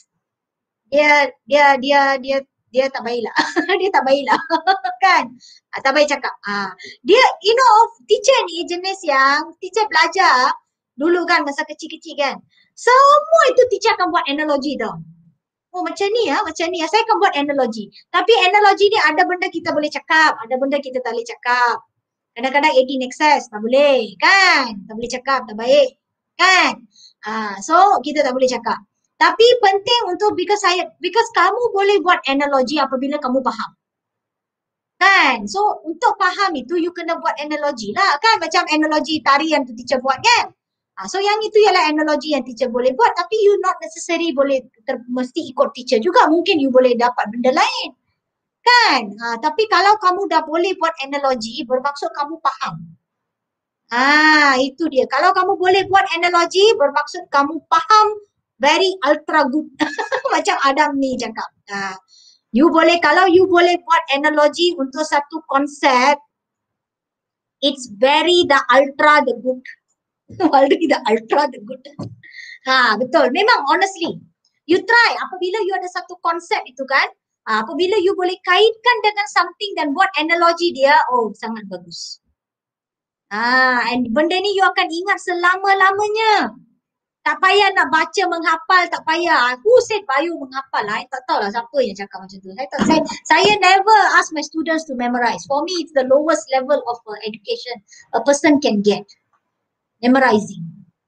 Dia tak baiklah. Dia tak baiklah. Kan? Tak baik cakap. Dia, teacher ni jenis yang teacher belajar dulu kan masa kecil-kecil kan. Semua itu teacher akan buat analogi tau. Macam ni macam ni. Saya akan buat analogi. Tapi analogi ni ada benda kita boleh cakap, ada benda kita tak boleh cakap. Kadang-kadang 18 excess, tak boleh kan? Tak boleh cakap, tak baik kan? So kita tak boleh cakap. Tapi penting untuk because kamu boleh buat analogi apabila kamu faham. Kan? So untuk faham itu you kena buat analogi lah kan? Macam analogi tarian tu teacher buat kan? So yang itu ialah analogi yang teacher boleh buat tapi you not necessary boleh mesti ikut teacher juga. Mungkin you boleh dapat benda lain. Kan? Tapi kalau kamu dah boleh buat analogi bermaksud kamu faham. Itu dia. Kalau kamu boleh buat analogi, bermaksud kamu faham very ultra good. Macam Adam ni cakap. Kalau you boleh buat analogi untuk satu konsep, it's very the ultra the good. Very the ultra the good. Betul. Memang honestly. You try. Apabila you ada satu konsep itu kan, apabila you boleh kaitkan dengan something dan buat analogi dia, sangat bagus. And benda ni you akan ingat selama-lamanya. Tak payah nak baca menghafal, tak payah. Who said Bayu menghafal? I tak tahulah siapa yang cakap macam tu. Saya never ask my students to memorize. For me, it's the lowest level of education a person can get. Memorizing.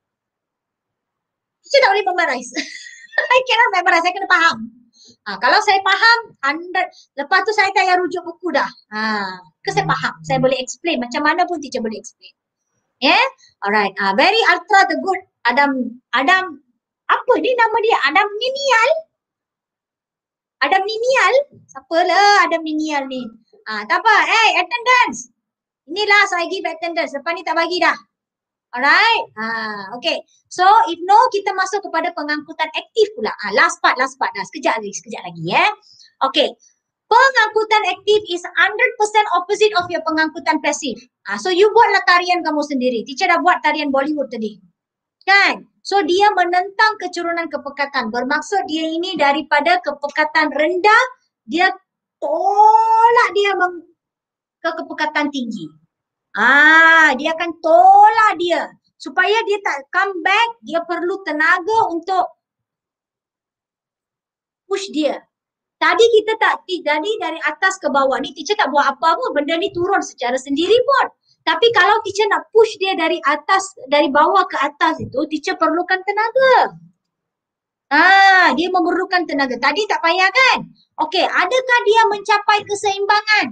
Saya tak boleh memorize. I cannot memorize, saya kena faham. Kalau saya faham, lepas tu saya tak payah rujuk buku dah. Saya faham, saya boleh explain. Macam mana pun teacher boleh explain. Yeah, alright. Very ultra the good. Adam, apa ni nama dia? Adam Ninial. Adam Ninial? Siapalah Adam Ninial ni? Tak apa. Attendance. Inilah saya give attendance. Lepas ni tak bagi dah. Alright. Okay. So, if no, kita masuk kepada pengangkutan aktif pula. Last part dah. Sekejap lagi ya. Okay. Pengangkutan aktif is 100% opposite of your pengangkutan pasif. So, you buatlah tarian kamu sendiri. Teacher dah buat tarian Bollywood tadi. Kan? So, dia menentang kecerunan kepekatan. Bermaksud dia ini daripada kepekatan rendah, dia tolak dia ke kepekatan tinggi. Dia akan tolak dia. Supaya dia tak come back, dia perlu tenaga untuk push dia. Tadi kita jadi dari atas ke bawah ni, teacher tak buat apa pun, benda ni turun secara sendiri pun. Tapi kalau teacher nak push dia dari atas, dari bawah ke atas itu, teacher perlukan tenaga. Dia memerlukan tenaga. Tadi tak payah kan? Okey, adakah dia mencapai keseimbangan?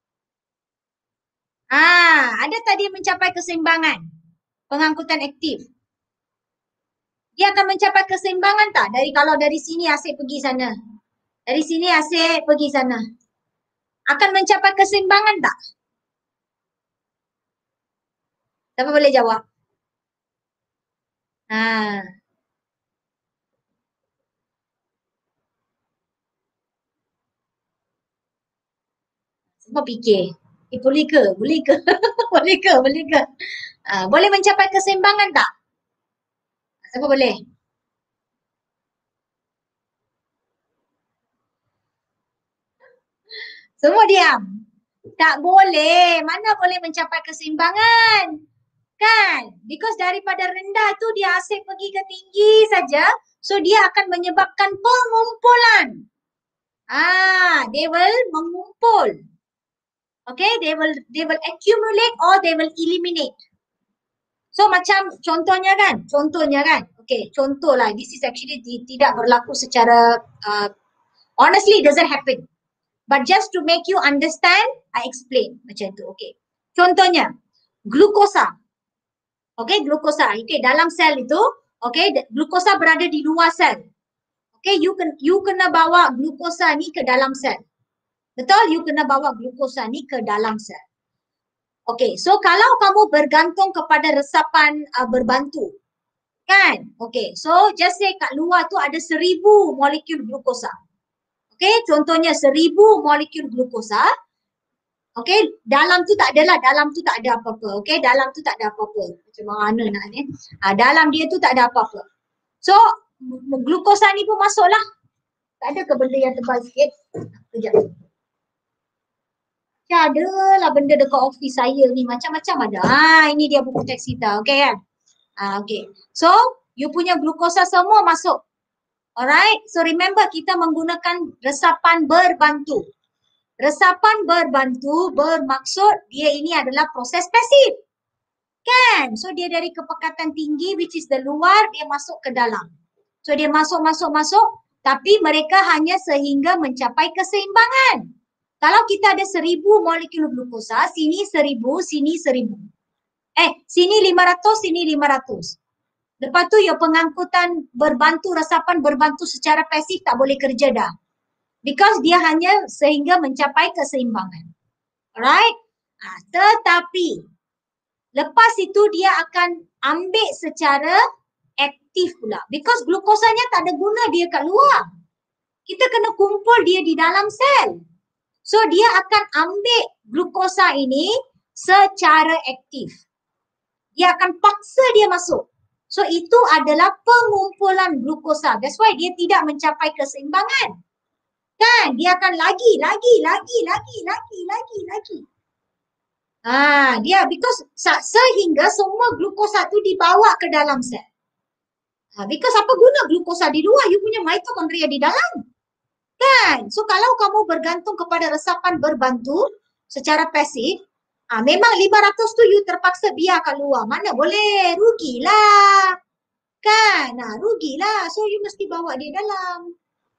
Ada tak dia mencapai keseimbangan? Pengangkutan aktif. Dia akan mencapai keseimbangan tak? Kalau dari sini asyik pergi sana. Dari sini asyik pergi sana. Akan mencapai keseimbangan tak? Siapa boleh jawab? Semua fikir. Boleh ke? Boleh ke? Boleh ke? Boleh ke? Boleh mencapai keseimbangan tak? Siapa boleh? Semua diam. Tak boleh. Mana boleh mencapai keseimbangan? Kan? Because daripada rendah tu dia asyik pergi ke tinggi saja. So dia akan menyebabkan pengumpulan. They will mengumpul. Okay, they will accumulate or they will eliminate. So macam contohnya kan, okay, contohlah, this is actually tidak berlaku secara, honestly it doesn't happen. But just to make you understand, I explain macam tu, okay. Contohnya, glukosa. Okay, glukosa, okay, dalam sel itu, okay, glukosa berada di luar sel. Okay, you kena bawa glukosa ni ke dalam sel. Betul? You kena bawa glukosa ni ke dalam sel. Okay, so kalau kamu bergantung kepada resapan berbantu, kan? Okay, so just say kat luar tu ada 1000 molekul glukosa. Okay, contohnya 1000 molekul glukosa. Okay, dalam tu tak adalah, dalam tu tak ada apa-apa. Okay, dalam tu tak ada apa-apa. Macam mana nak ni? Dalam dia tu tak ada apa-apa. So, glukosa ni pun masuklah. Tak ada ke benda yang tebal sikit? Sekejap. Adalah benda dekat office saya ni, macam-macam ada. Ini dia buku teks kita, okay kan? Okay. So, you punya glukosa semua masuk. Alright? So, remember kita menggunakan resapan berbantu. Resapan berbantu bermaksud dia ini adalah proses pasif. Kan? So dia dari kepekatan tinggi which is the luar, dia masuk ke dalam. So dia masuk, tapi mereka hanya sehingga mencapai keseimbangan. Kalau kita ada 1000 molekul glukosa, sini 1000, sini 1000. Sini 500, sini 500. Lepas tu ya pengangkutan berbantu, resapan berbantu secara pasif tak boleh kerja dah. Because dia hanya sehingga mencapai keseimbangan. Alright? Tetapi lepas itu dia akan ambil secara aktif pula. Because glukosanya tak ada guna dia kat luar. Kita kena kumpul dia di dalam sel. So dia akan ambil glukosa ini secara aktif. Dia akan paksa dia masuk. So itu adalah pengumpulan glukosa. That's why dia tidak mencapai keseimbangan. Kan? Dia akan lagi. Dia because sehingga semua glukosa tu dibawa ke dalam sel. Because apa guna glukosa di luar? You punya mitokondria di dalam. Kan? So kalau kamu bergantung kepada resapan berbantu secara pasif, memang 500 tu you terpaksa biar kat luar. Mana boleh? Rugilah. Kan? Rugilah. So you mesti bawa dia dalam.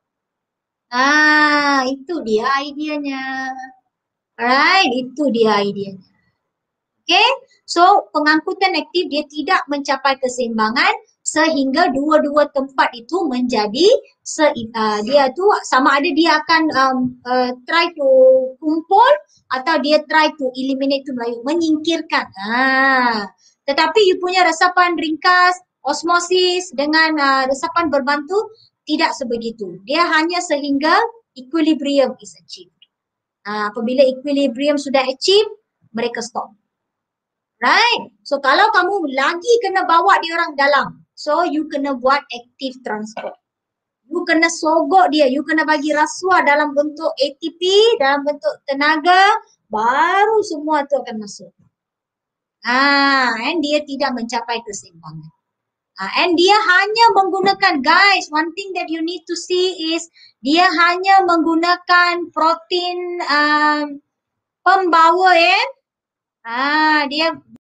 Itu dia idenya. Alright, itu dia idenya. Okay, so pengangkutan aktif dia tidak mencapai keseimbangan sehingga dua-dua tempat itu menjadi dia tu sama ada dia akan try to kumpul atau dia try to eliminate tu menyingkirkan. Tetapi you punya resapan ringkas, osmosis dengan resapan berbantu tidak sebegitu. Dia hanya sehingga equilibrium is achieved. Apabila equilibrium sudah achieve, mereka stop. Right? So kalau kamu lagi kena bawa dia orang dalam, so you kena buat active transport. You kena sogok dia, you kena bagi rasuah dalam bentuk ATP, dalam bentuk tenaga, baru semua tu akan masuk. And dia tidak mencapai keseimbangan. And dia hanya menggunakan, guys, one thing that you need to see is dia hanya menggunakan protein pembawa dia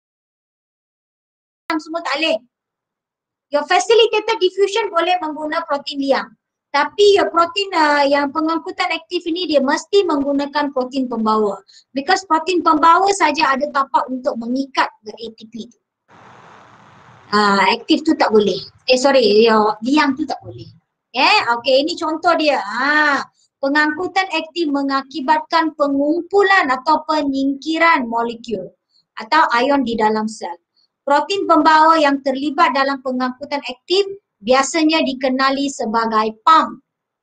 semua tak boleh. Your facilitated diffusion boleh menggunakan protein liang. Tapi your protein yang pengangkutan aktif ini dia mesti menggunakan protein pembawa. Because protein pembawa saja ada tapak untuk mengikat ATP tu. Aktif tu tak boleh. Your liang tu tak boleh. Okay, ini contoh dia. Pengangkutan aktif mengakibatkan pengumpulan atau penyingkiran molekul atau ion di dalam sel. Protein pembawa yang terlibat dalam pengangkutan aktif biasanya dikenali sebagai pump.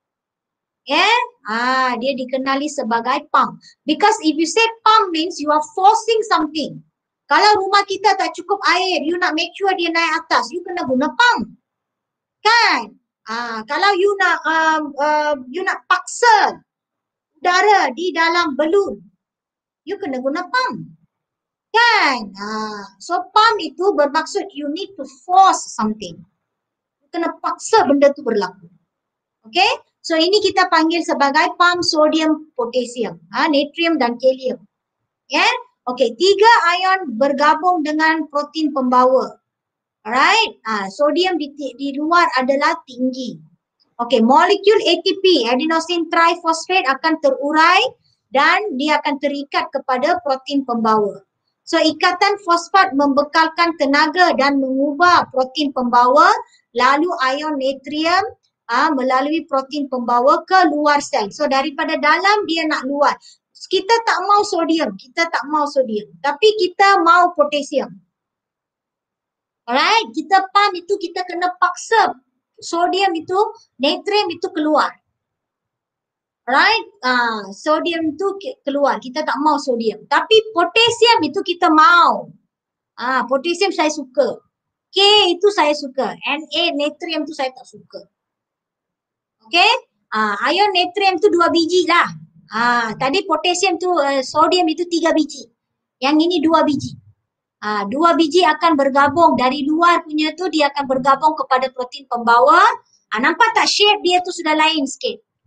Dia dikenali sebagai pump. Because if you say pump means you are forcing something. Kalau rumah kita tak cukup air, you nak make sure dia naik atas, you kena guna pump. Kan? Kalau you nak paksa udara di dalam balloon, you kena guna pump. Kan? So pump itu bermaksud you need to force something. You kena paksa benda tu berlaku. Okay? So ini kita panggil sebagai pump sodium, potasium, natrium dan kalium. Okay, 3 ion bergabung dengan protein pembawa. Alright? Sodium di luar adalah tinggi. Okay, molekul ATP, adenosine triphosphate akan terurai dan dia akan terikat kepada protein pembawa. So ikatan fosfat membekalkan tenaga dan mengubah protein pembawa lalu ion natrium melalui protein pembawa ke luar sel. So daripada dalam dia nak luar. Kita tak mau sodium, tapi kita mau potasium. Alright, kita pump itu kita kena paksa sodium itu, natrium itu keluar. Alright, sodium itu keluar, kita tak mau sodium. Tapi potasium itu kita mau. Potasium saya suka. K itu saya suka. Na, natrium itu saya tak suka. Okay, ion natrium itu 2 biji lah. Tadi potasium tu, sodium itu 3 biji. Yang ini 2 biji. 2 biji akan bergabung dari luar punya tu dia akan bergabung kepada protein pembawa. Nampak tak shape dia tu sudah lain sikit.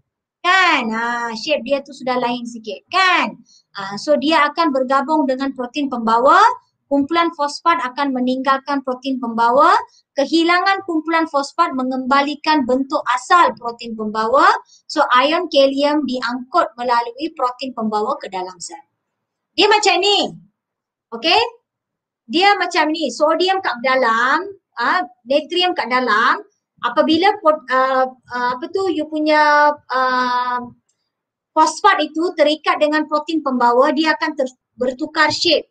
Kan? Shape dia tu sudah lain sikit. Kan? So dia akan bergabung dengan protein pembawa. Kumpulan fosfat akan meninggalkan protein pembawa. Kehilangan kumpulan fosfat mengembalikan bentuk asal protein pembawa. So ion kalium diangkut melalui protein pembawa ke dalam sel. Dia macam ni. Okay? Dia macam ni. Sodium kat dalam, natrium kat dalam. Apabila you punya fosfat itu terikat dengan protein pembawa, dia akan bertukar shape.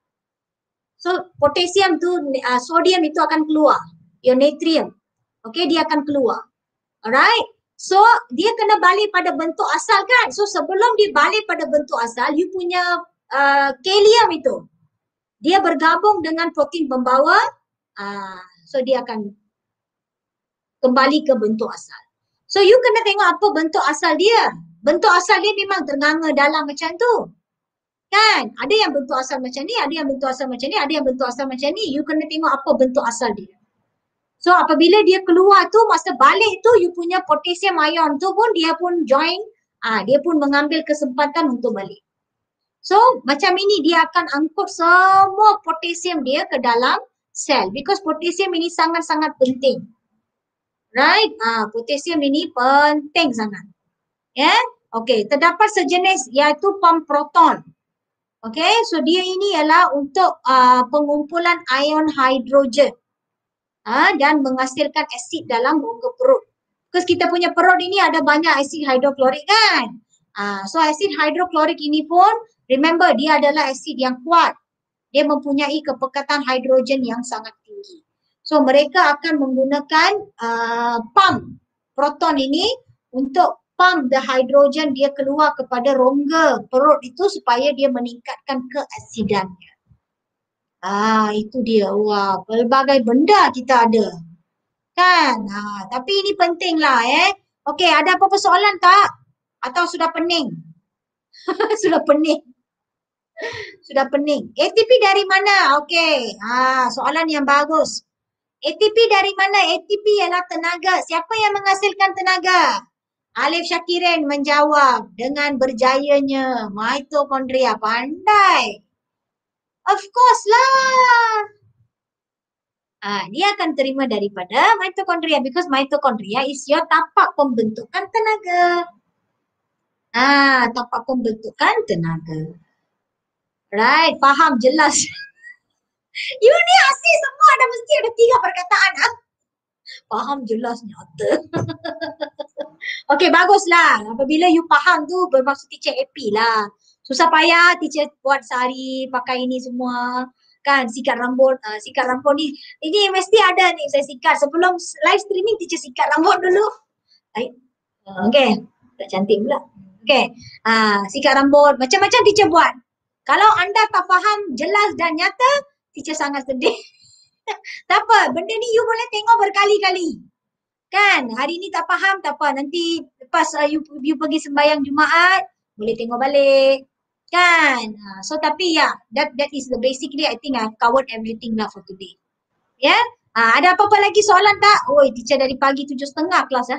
So potasium tu, sodium itu akan keluar. Your natrium. Okay, dia akan keluar. Alright. So dia kena balik pada bentuk asal kan. So sebelum dia balik pada bentuk asal, you punya kalium itu, dia bergabung dengan protein pembawa. So dia akan kembali ke bentuk asal. So you kena tengok apa bentuk asal dia. Bentuk asal dia memang ternganga dalam macam tu. Kan? Ada yang bentuk asal macam ni, ada yang bentuk asal macam ni, ada yang bentuk asal macam ni. You kena tengok apa bentuk asal dia. So apabila dia keluar tu, masa balik tu, you punya potassium ion tu pun dia pun join, dia pun mengambil kesempatan untuk balik. So macam ini dia akan angkut semua potassium dia ke dalam sel. Because potassium ini sangat-sangat penting. Right? Potassium ini penting sangat. Ya? Yeah? Okay, terdapat sejenis iaitu pump proton. Okay, so dia ini ialah untuk pengumpulan ion hidrogen dan menghasilkan asid dalam rongga perut. Because kita punya perut ini ada banyak asid hidroklorik kan. So asid hidroklorik ini pun, remember dia adalah asid yang kuat. Dia mempunyai kepekatan hidrogen yang sangat tinggi. So mereka akan menggunakan pump proton ini untuk pump the hydrogen dia keluar kepada rongga perut itu supaya dia meningkatkan keasidannya. Itu dia. Wah, pelbagai benda kita ada. Kan? Tapi ini penting lah Okey, ada apa-apa soalan tak? Atau sudah pening? Sudah pening. Sudah pening. ATP dari mana? Okey. Soalan yang bagus. ATP dari mana? ATP ialah tenaga. Siapa yang menghasilkan tenaga? Alif Syakirin menjawab dengan berjayanya mitokondria. Pandai. Of course lah. Dia akan terima daripada mitokondria because mitokondria is your tapak pembentukan tenaga. Tapak pembentukan tenaga. Right, faham, jelas. You ni asyik semua ada mesti ada 3 perkataan. Faham, jelas, nyata. Okey, baguslah. Apabila you faham tu bermaksud teacher happy lah. Susah payah teacher buat sehari pakai ini semua. Kan, sikat rambut ni. Ini mesti ada ni saya sikat. Sebelum live streaming teacher sikat rambut dulu. Okey, tak cantik pula. Okey, sikat rambut. Macam-macam teacher buat. Kalau anda tak faham jelas dan nyata, teacher sangat sedih. Tak apa, benda ni you boleh tengok berkali-kali. Kan, hari ni tak faham, tak apa. Nanti lepas you pergi sembahyang Jumaat, boleh tengok balik. Kan. So tapi that is the basically I think I've covered everything lah for today. Ya. Yeah? Ada apa-apa lagi soalan tak? Oi, teacher dari pagi 7.30 kelas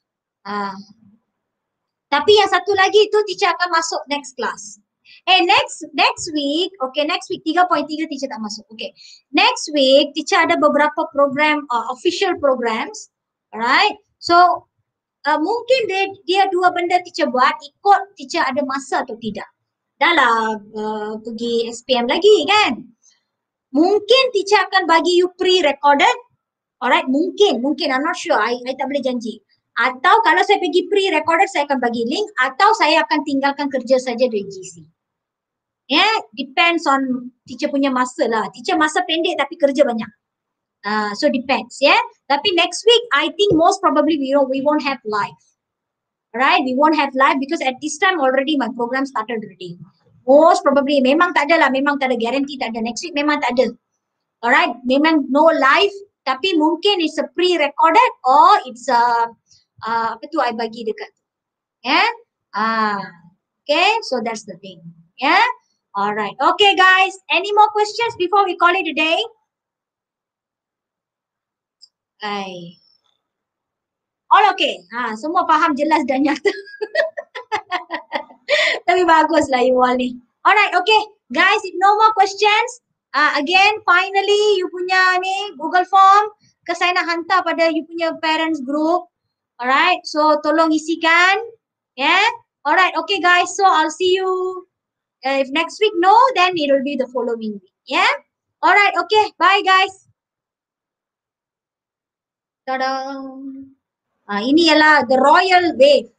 Tapi yang satu lagi tu teacher akan masuk next class. Next week, okay, next week 3.3 teacher tak masuk. Okay. Next week teacher ada beberapa program, official programs. Alright. So mungkin dia 2 benda teacher buat ikut teacher ada masa atau tidak. Dah lah pergi SPM lagi kan. Mungkin teacher akan bagi you pre-recorded. Alright, mungkin I'm not sure. I tak boleh janji. Atau kalau saya pergi pre-recorded saya akan bagi link atau saya akan tinggalkan kerja saja dari GC. Depends on teacher punya masa lah. Teacher masa pendek tapi kerja banyak. So depends, Tapi next week, I think most probably we won't have live. Right? We won't have live because at this time already my program started already. Most probably, memang tak ada lah. Memang tak ada guarantee, tak ada. Next week memang tak ada. Alright? Memang no live. Tapi mungkin it's a pre-recorded or it's a, I bagi dekat. Okay, so that's the thing. Alright. Okay, guys. Any more questions before we call it a day? All okay. Semua faham jelas dan nyata. Tapi bagus lah you all ni. Alright, okay. Guys, if no more questions, again, finally, you punya ni Google Form, ke saya nak hantar pada you punya parents group. Alright, so tolong isikan. Yeah. Alright, okay guys. So I'll see you. If next week no, then it will be the following week. Yeah. Alright, okay. Bye guys. Tada. Ini ialah the royal wave.